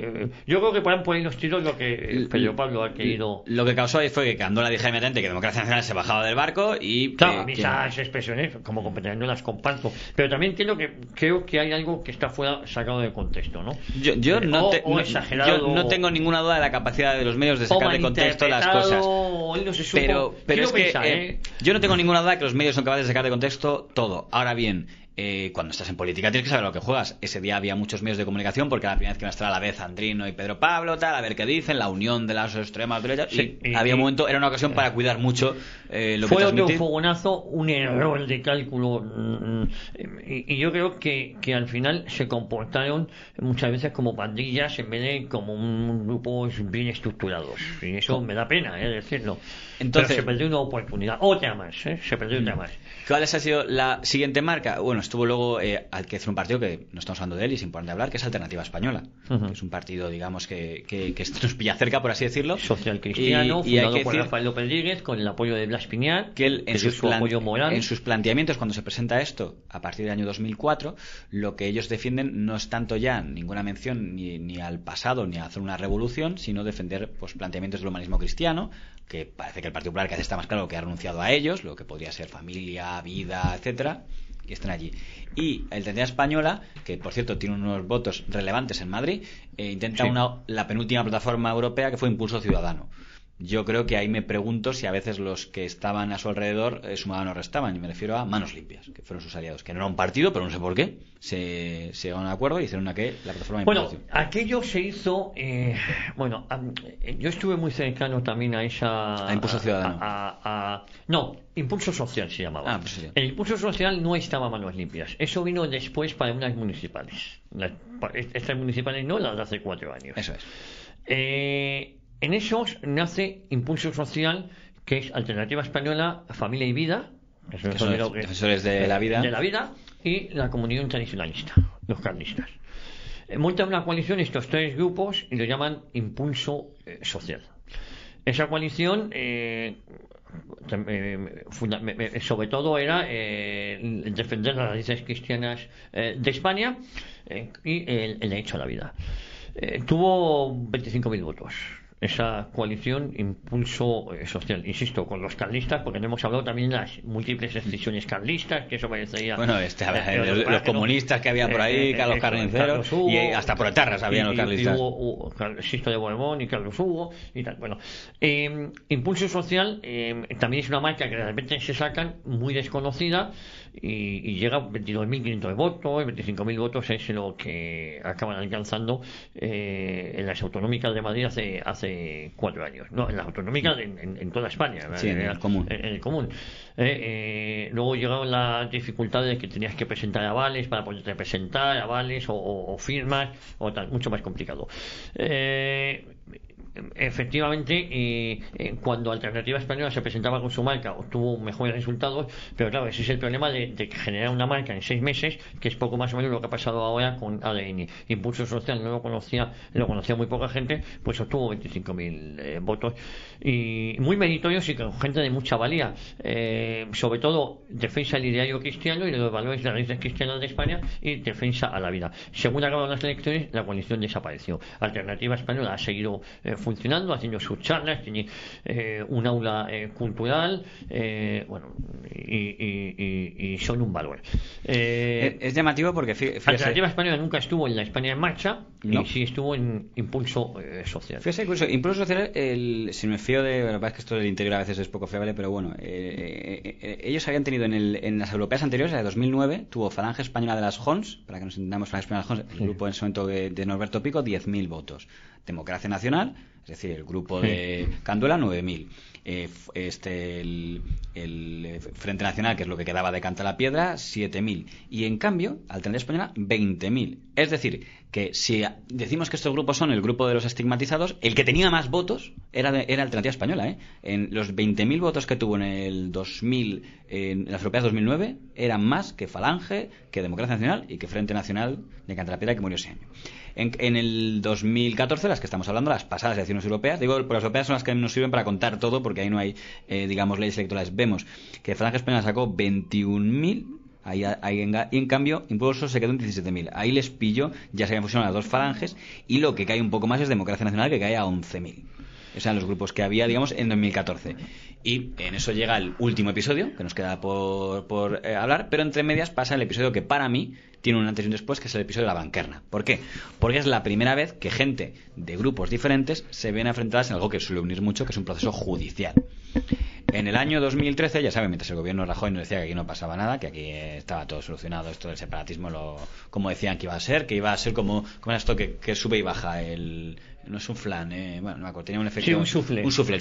Yo creo que por ahí los tiros lo que Pedro Pablo ha querido. Lo que causó fue que Candola dijera inmediatamente que Democracia Nacional se bajaba del barco y claro, esas expresiones como competentes no las comparto, pero también entiendo que creo que hay algo que está fuera, sacado de contexto, ¿no? Yo no tengo ninguna duda de la capacidad de los medios de sacar de contexto las cosas, pero es que yo no tengo ninguna duda de que los medios son capaces de sacar de contexto todo. Ahora bien, cuando estás en política tienes que saber lo que juegas. Ese día había muchos medios de comunicación porque era la primera vez que iban a estar a la vez Andrino y Pedro Pablo, tal, a ver qué dicen, la unión de las extremas derechas. Sí, y había un momento, era una ocasión para cuidar mucho lo que fue transmitir. otro fogonazo, un error de cálculo, y yo creo que al final se comportaron muchas veces como pandillas en vez de como un grupos bien estructurados, y eso me da pena decirlo. Entonces, pero se perdió una oportunidad, otra más. ¿Cuál ha sido la siguiente marca? Bueno, estuvo luego al que hacer un partido que no estamos hablando de él y es importante hablar, que es Alternativa Española, que es un partido, digamos, que nos pilla cerca, por así decirlo, social cristiano, fundado por Rafael López Díguez, con el apoyo de Blas Piñar, que él en en sus planteamientos, cuando se presenta esto a partir del año 2004, lo que ellos defienden no es tanto ya ninguna mención ni al pasado ni a hacer una revolución, sino defender pues planteamientos del humanismo cristiano, que parece que el Partido Popular, que está más claro que ha renunciado a ellos, lo que podría ser familia, vida, etcétera, que están allí. Y Alternativa Española, que por cierto tiene unos votos relevantes en Madrid, intenta la penúltima plataforma europea, que fue Impulso Ciudadano. yo creo que ahí me pregunto si a veces los que estaban a su alrededor sumaban o restaban, y me refiero a Manos Limpias, que fueron sus aliados, que no era un partido, pero no sé por qué, se llegaron a un acuerdo y hicieron la plataforma de Bueno, impugnación. aquello se hizo, yo estuve muy cercano también a esa... A Impulso Ciudadano. No, Impulso Social se llamaba. Pues sí. El Impulso Social no estaba a Manos Limpias, eso vino después para unas municipales. Estas municipales no, las de hace 4 años. Eso es. En esos nace Impulso Social, que es Alternativa Española, Familia y Vida, que son los defensores de la vida. De la vida, y la Comunión Tradicionalista, los carlistas. Montan una coalición estos 3 grupos y lo llaman Impulso Social. Esa coalición sobre todo era defender las raíces cristianas de España y el derecho a la vida. Tuvo 25.000 votos esa coalición Impulso Social, insisto, con los carlistas, porque no hemos hablado también de las múltiples escisiones carlistas, que eso parecía... Bueno, los comunistas que había por ahí, Carlos Carniceros, y hasta proetarras habían los carlistas. Y hubo Sisto de Borbón y Carlos Hugo y tal. Bueno, Impulso Social también es una marca que de repente se sacan, muy desconocida, y llega a 22.500 votos, 25.000 votos es lo que acaban alcanzando en las autonómicas de Madrid hace 4 años, no, en las autonómicas en toda España, sí, en el común. Luego llegaron las dificultades de que tenías que presentar avales para poderte presentar, avales o firmas, o tal, mucho más complicado. Efectivamente, cuando Alternativa Española se presentaba con su marca obtuvo mejores resultados, pero claro, ese es el problema de generar una marca en 6 meses, que es poco más o menos lo que ha pasado ahora con ADN. Impulso Social no lo conocía muy poca gente, pues obtuvo 25.000 votos, y muy meritorios y con gente de mucha valía, sobre todo defensa del ideario cristiano y de los valores de las raíces cristianas de España y defensa a la vida. Según acabaron las elecciones, la coalición desapareció. Alternativa Española ha seguido funcionando, haciendo sus charlas, tiene un aula cultural, y son un valor. Es llamativo porque fíjese, Alternativa Española nunca estuvo en la España en marcha, ¿no? Y sí estuvo en Impulso Social. Fíjese, incluso Impulso Social, si me fío de... Lo que pasa es que esto del interior a veces es poco fiable, pero bueno, ellos habían tenido en las europeas anteriores, la de 2009, tuvo Falange Española de las Jons, para que nos entendamos, Falange Española de las Jons, el grupo en ese momento de Norberto Pico, 10.000 votos. Democracia Nacional, es decir, el grupo de Canduela, 9.000. El Frente Nacional, que es lo que quedaba de Canta la Piedra, 7.000. Y en cambio, Alternativa Española, 20.000. Es decir, que si decimos que estos grupos son el grupo de los estigmatizados, el que tenía más votos era Alternativa Española, En los 20.000 votos que tuvo en el 2000, en las europeas 2009, eran más que Falange, que Democracia Nacional y que Frente Nacional de Canta la Piedra, que murió ese año. En el 2014, las que estamos hablando, las pasadas elecciones europeas, digo, porque las europeas son las que nos sirven para contar todo, porque ahí no hay, leyes electorales. Vemos que Falange Española sacó 21.000, y en cambio Impulso se quedó en 17.000. Ahí les pillo, ya se habían fusionado las dos falanges, y lo que cae un poco más es Democracia Nacional, que cae a 11.000. Esos eran los grupos que había, digamos, en 2014. Y en eso llega el último episodio, que nos queda por hablar, pero entre medias pasa el episodio que para mí tiene un antes y un después, que es el episodio de la Banquerna. ¿Por qué? Porque es la primera vez que gente de grupos diferentes se ven enfrentadas en algo que suele unir mucho, que es un proceso judicial. En el año 2013, ya saben, mientras el gobierno Rajoy nos decía que aquí no pasaba nada, que aquí estaba todo solucionado, esto del separatismo, como decían que iba a ser como era esto que sube y baja no es un flan, bueno, no me acuerdo, tenía un efecto... Sí, un sufle. El sufle,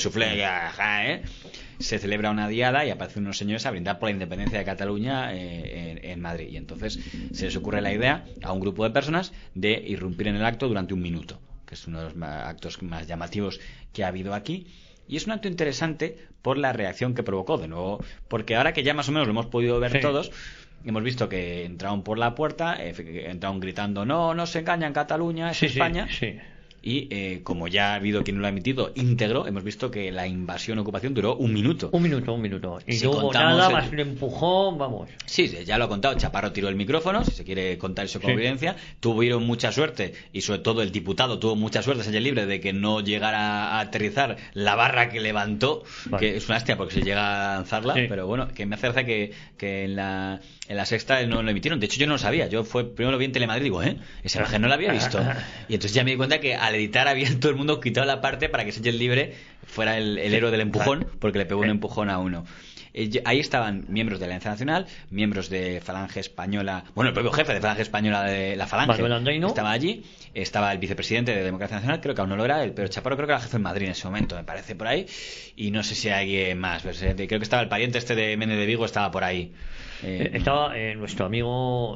Se celebra una diada y aparecen unos señores a brindar por la independencia de Cataluña en Madrid. Y entonces se les ocurre la idea a un grupo de personas de irrumpir en el acto durante 1 minuto, que es uno de los actos más llamativos que ha habido aquí. Y es un acto interesante por la reacción que provocó, de nuevo, porque ahora que ya más o menos lo hemos podido ver todos, hemos visto que entraron por la puerta, entraron gritando, no se engañan, Cataluña es España. Sí. Y como ya ha habido quien lo ha emitido íntegro, hemos visto que la invasión-ocupación duró 1 minuto. 1 minuto. Y si no hubo nada, más un empujón, vamos. Sí, ya lo ha contado. Chaparro tiró el micrófono, si se quiere contar eso con evidencia. Tuvieron mucha suerte, y sobre todo el diputado tuvo mucha suerte, Sánchez Libre, de que no llegara a aterrizar la barra que levantó, que es una hostia porque se llega a lanzarla, pero bueno, que me hace gracia que en la Sexta no lo emitieron. De hecho, yo no lo sabía. Yo primero lo vi en Telemadrid y digo, esa imagen no la había visto. Y entonces ya me di cuenta que al al editar había todo el mundo quitado la parte para que Sánchez Libre fuera el héroe del empujón, porque le pegó un empujón a uno. Ahí estaban miembros de la Alianza Nacional, miembros de Falange Española, bueno, el propio jefe de Falange Española de la Falange estaba allí, estaba el vicepresidente de Democracia Nacional, creo que aún no lo era, el Pedro Chaparro creo que era jefe en Madrid en ese momento, me parece, por ahí, y no sé si hay alguien más, creo que estaba el pariente este de Méndez de Vigo, estaba por ahí. Estaba nuestro amigo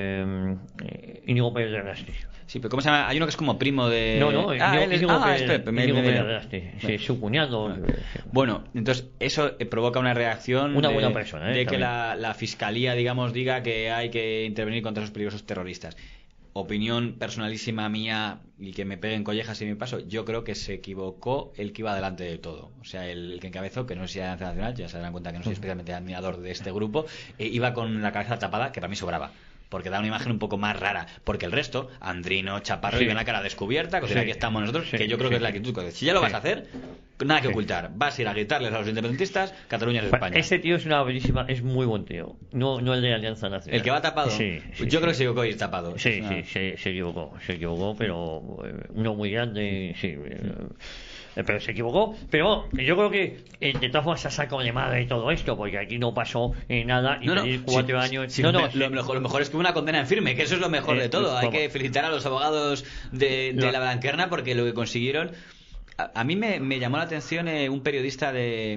Íñigo Pérez de Rasti. Sí, pero ¿cómo se llama? Hay uno que es como primo de... Íñigo Pérez de Rasti, sí, su cuñado. Bueno, entonces eso provoca una reacción una buena persona, de que también. la fiscalía, digamos, diga que hay que intervenir contra esos peligrosos terroristas. Opinión personalísima mía y que me peguen collejas si me paso, yo creo que se equivocó el que iba delante de todo. O sea, el que encabezó, que no sé si era nacional, ya se darán cuenta que no soy especialmente admirador de este grupo, iba con la cabeza tapada, que para mí sobraba. Porque da una imagen un poco más rara. Porque el resto, Andrino, Chaparro, iban a cara descubierta, que aquí estamos nosotros, que yo creo que es la actitud. Si ya lo vas a hacer, nada que ocultar. Vas a ir a gritarles a los independentistas, Cataluña es España. Ese tío es una bellísima, es muy buen tío. No el de Alianza Nacional. ¿El que va tapado? Yo creo que se equivocó ir tapado. Sí, se equivocó, pero uno muy grande, sí. Pero se equivocó, pero yo creo que de todas formas se ha sacado de madre y todo esto, porque aquí no pasó nada y pedir 4 años. Lo mejor es que una condena en firme, que eso es lo mejor de todo. Hay que felicitar a los abogados de la Blanquerna porque lo que consiguieron. A mí me llamó la atención un periodista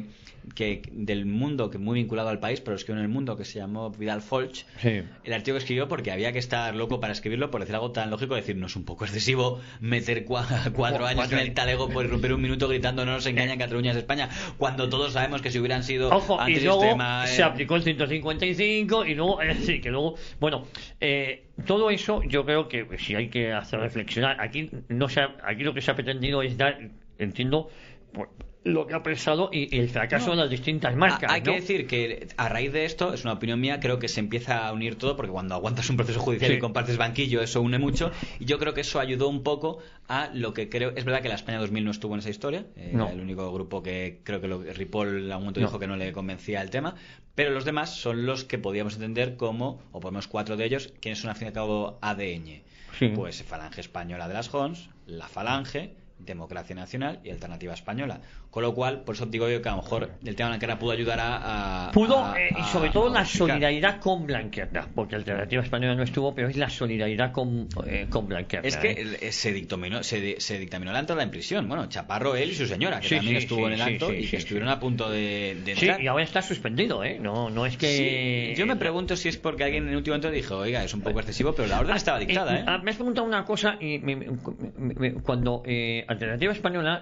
del Mundo, que muy vinculado al país, pero escribió en el Mundo, que se llamó Vidal Folch. El artículo que escribió porque había que estar loco para escribirlo, por decir algo tan lógico, decir, no es un poco excesivo meter 4 años en el talego por romper un minuto gritando no nos engañan, Cataluña es España, cuando todos sabemos que si hubieran sido antisistema... se aplicó el 155 y luego, que luego, bueno, todo eso yo creo que si hay que hacer reflexionar, aquí lo que se ha pretendido es dar, entiendo, lo que ha apresado y el fracaso de las distintas marcas. Hay que decir que a raíz de esto, es una opinión mía, creo que se empieza a unir todo, porque cuando aguantas un proceso judicial y compartes banquillo, eso une mucho, y yo creo que eso ayudó un poco a lo que creo. Es verdad que la España 2000 no estuvo en esa historia, era el único grupo que creo que Ripoll a un momento dijo que no le convencía el tema, pero los demás son los que podíamos entender como, o por lo menos 4 de ellos, quienes son al fin y al cabo ADN. Pues Falange Española de las Jons, la Falange, Democracia Nacional y Alternativa Española. Con lo cual, por eso digo yo que a lo mejor el tema Blanquerna pudo ayudar y sobre todo la solidaridad con Blanquerna, porque Alternativa Española no estuvo, pero es la solidaridad con Blanquerna. Es que se dictaminó el acto en prisión. Bueno, Chaparro, él y su señora, que también estuvo en el acto y que estuvieron a punto de entrar. Sí, y ahora está suspendido, no es que... Yo me pregunto si es porque alguien en el último momento dijo, oiga, es un poco excesivo, pero la orden estaba dictada, Me has preguntado una cosa y cuando Alternativa Española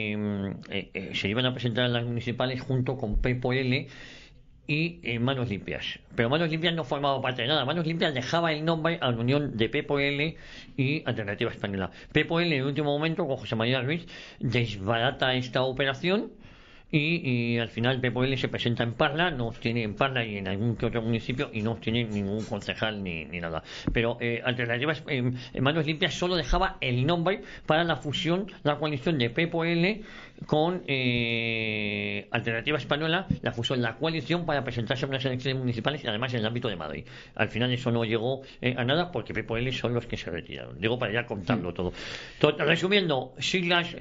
se iban a presentar en las municipales junto con PPL y Manos Limpias, pero Manos Limpias no formaba parte de nada. Manos Limpias dejaba el nombre a la unión de PPL y Alternativa Española. PPL en el último momento con José María Ruiz desbarata esta operación y al final PPL se presenta en Parla, no tiene en Parla y en algún que otro municipio y no tiene ningún concejal ni nada. Pero Alternativas en Manos Limpias solo dejaba el nombre para la fusión, la coalición de PPL con Alternativa Española, la fusión, la coalición para presentarse a unas elecciones municipales y además en el ámbito de Madrid. Al final eso no llegó a nada porque PPL son los que se retiraron. Digo para ya contarlo todo. Resumiendo, siglas,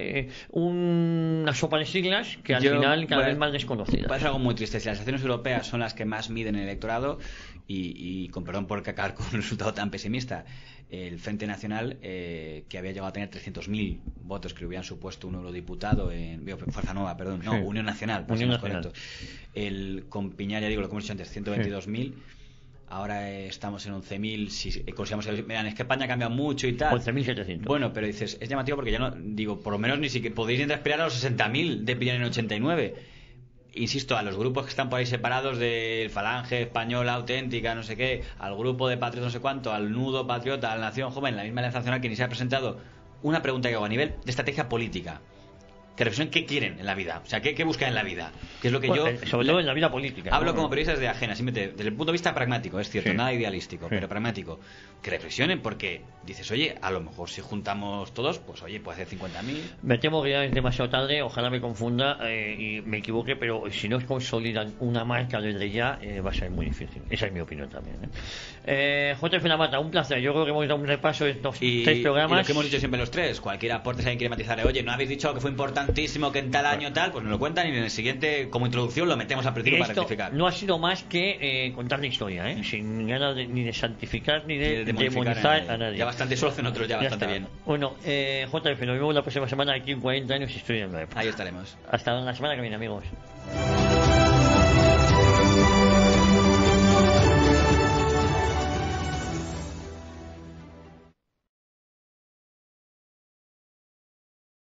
una sopa de siglas que al final cada vez más desconocidas. Pasa algo muy triste. Si las elecciones europeas son las que más miden el electorado y con perdón por acabar con un resultado tan pesimista, el Frente Nacional, que había llegado a tener 300.000 votos que le hubieran supuesto un eurodiputado en Fuerza Nueva, perdón, Unión Nacional, correcto. Con Piñar, ya digo lo que hemos dicho antes, 122.000. Ahora estamos en 11.000. Si consigamos miran, es que España ha cambiado mucho y tal. 11.700. Bueno, pero dices, es llamativo porque ya no, digo, por lo menos ni siquiera podéis intentar aspirar a los 60.000 de Piñar en 89. Insisto, a los grupos que están por ahí separados del Falange Española Auténtica, no sé qué, al grupo de Patriota no sé cuánto, al Nudo Patriota, a la Nación Joven, la misma Alianza Nacional, que ni se ha presentado. Una pregunta que hago a nivel de estrategia política. que reflexionen qué quieren en la vida, o sea, qué buscan en la vida, que es lo que yo... Sobre todo en la vida política. Hablo como periodistas de ajena, simplemente desde el punto de vista pragmático, es cierto, nada idealístico, pero pragmático, que reflexionen porque dices, oye, a lo mejor si juntamos todos, pues oye, puede hacer 50.000. Me temo que ya es demasiado tarde, ojalá me confunda y me equivoque, pero si no consolidan una marca desde ya, va a ser muy difícil. Esa es mi opinión también. JF Lamata, un placer. Yo creo que hemos dado un repaso de estos 3 programas. Y lo que hemos dicho siempre los 3, cualquier aporte, si alguien quiere matizar, oye, no habéis dicho que fue importantísimo que en tal año tal, pues nos lo cuentan y en el siguiente, como introducción, lo metemos al principio para rectificar. No ha sido más que contar la historia, sin ganas ni de santificar ni de demonizar a nadie. Ya bastante solo hacen otros, ya bastante bien. Bueno, JF, nos vemos la próxima semana aquí en 40 años Historia de una Época. Ahí estaremos. Hasta la semana que viene, amigos.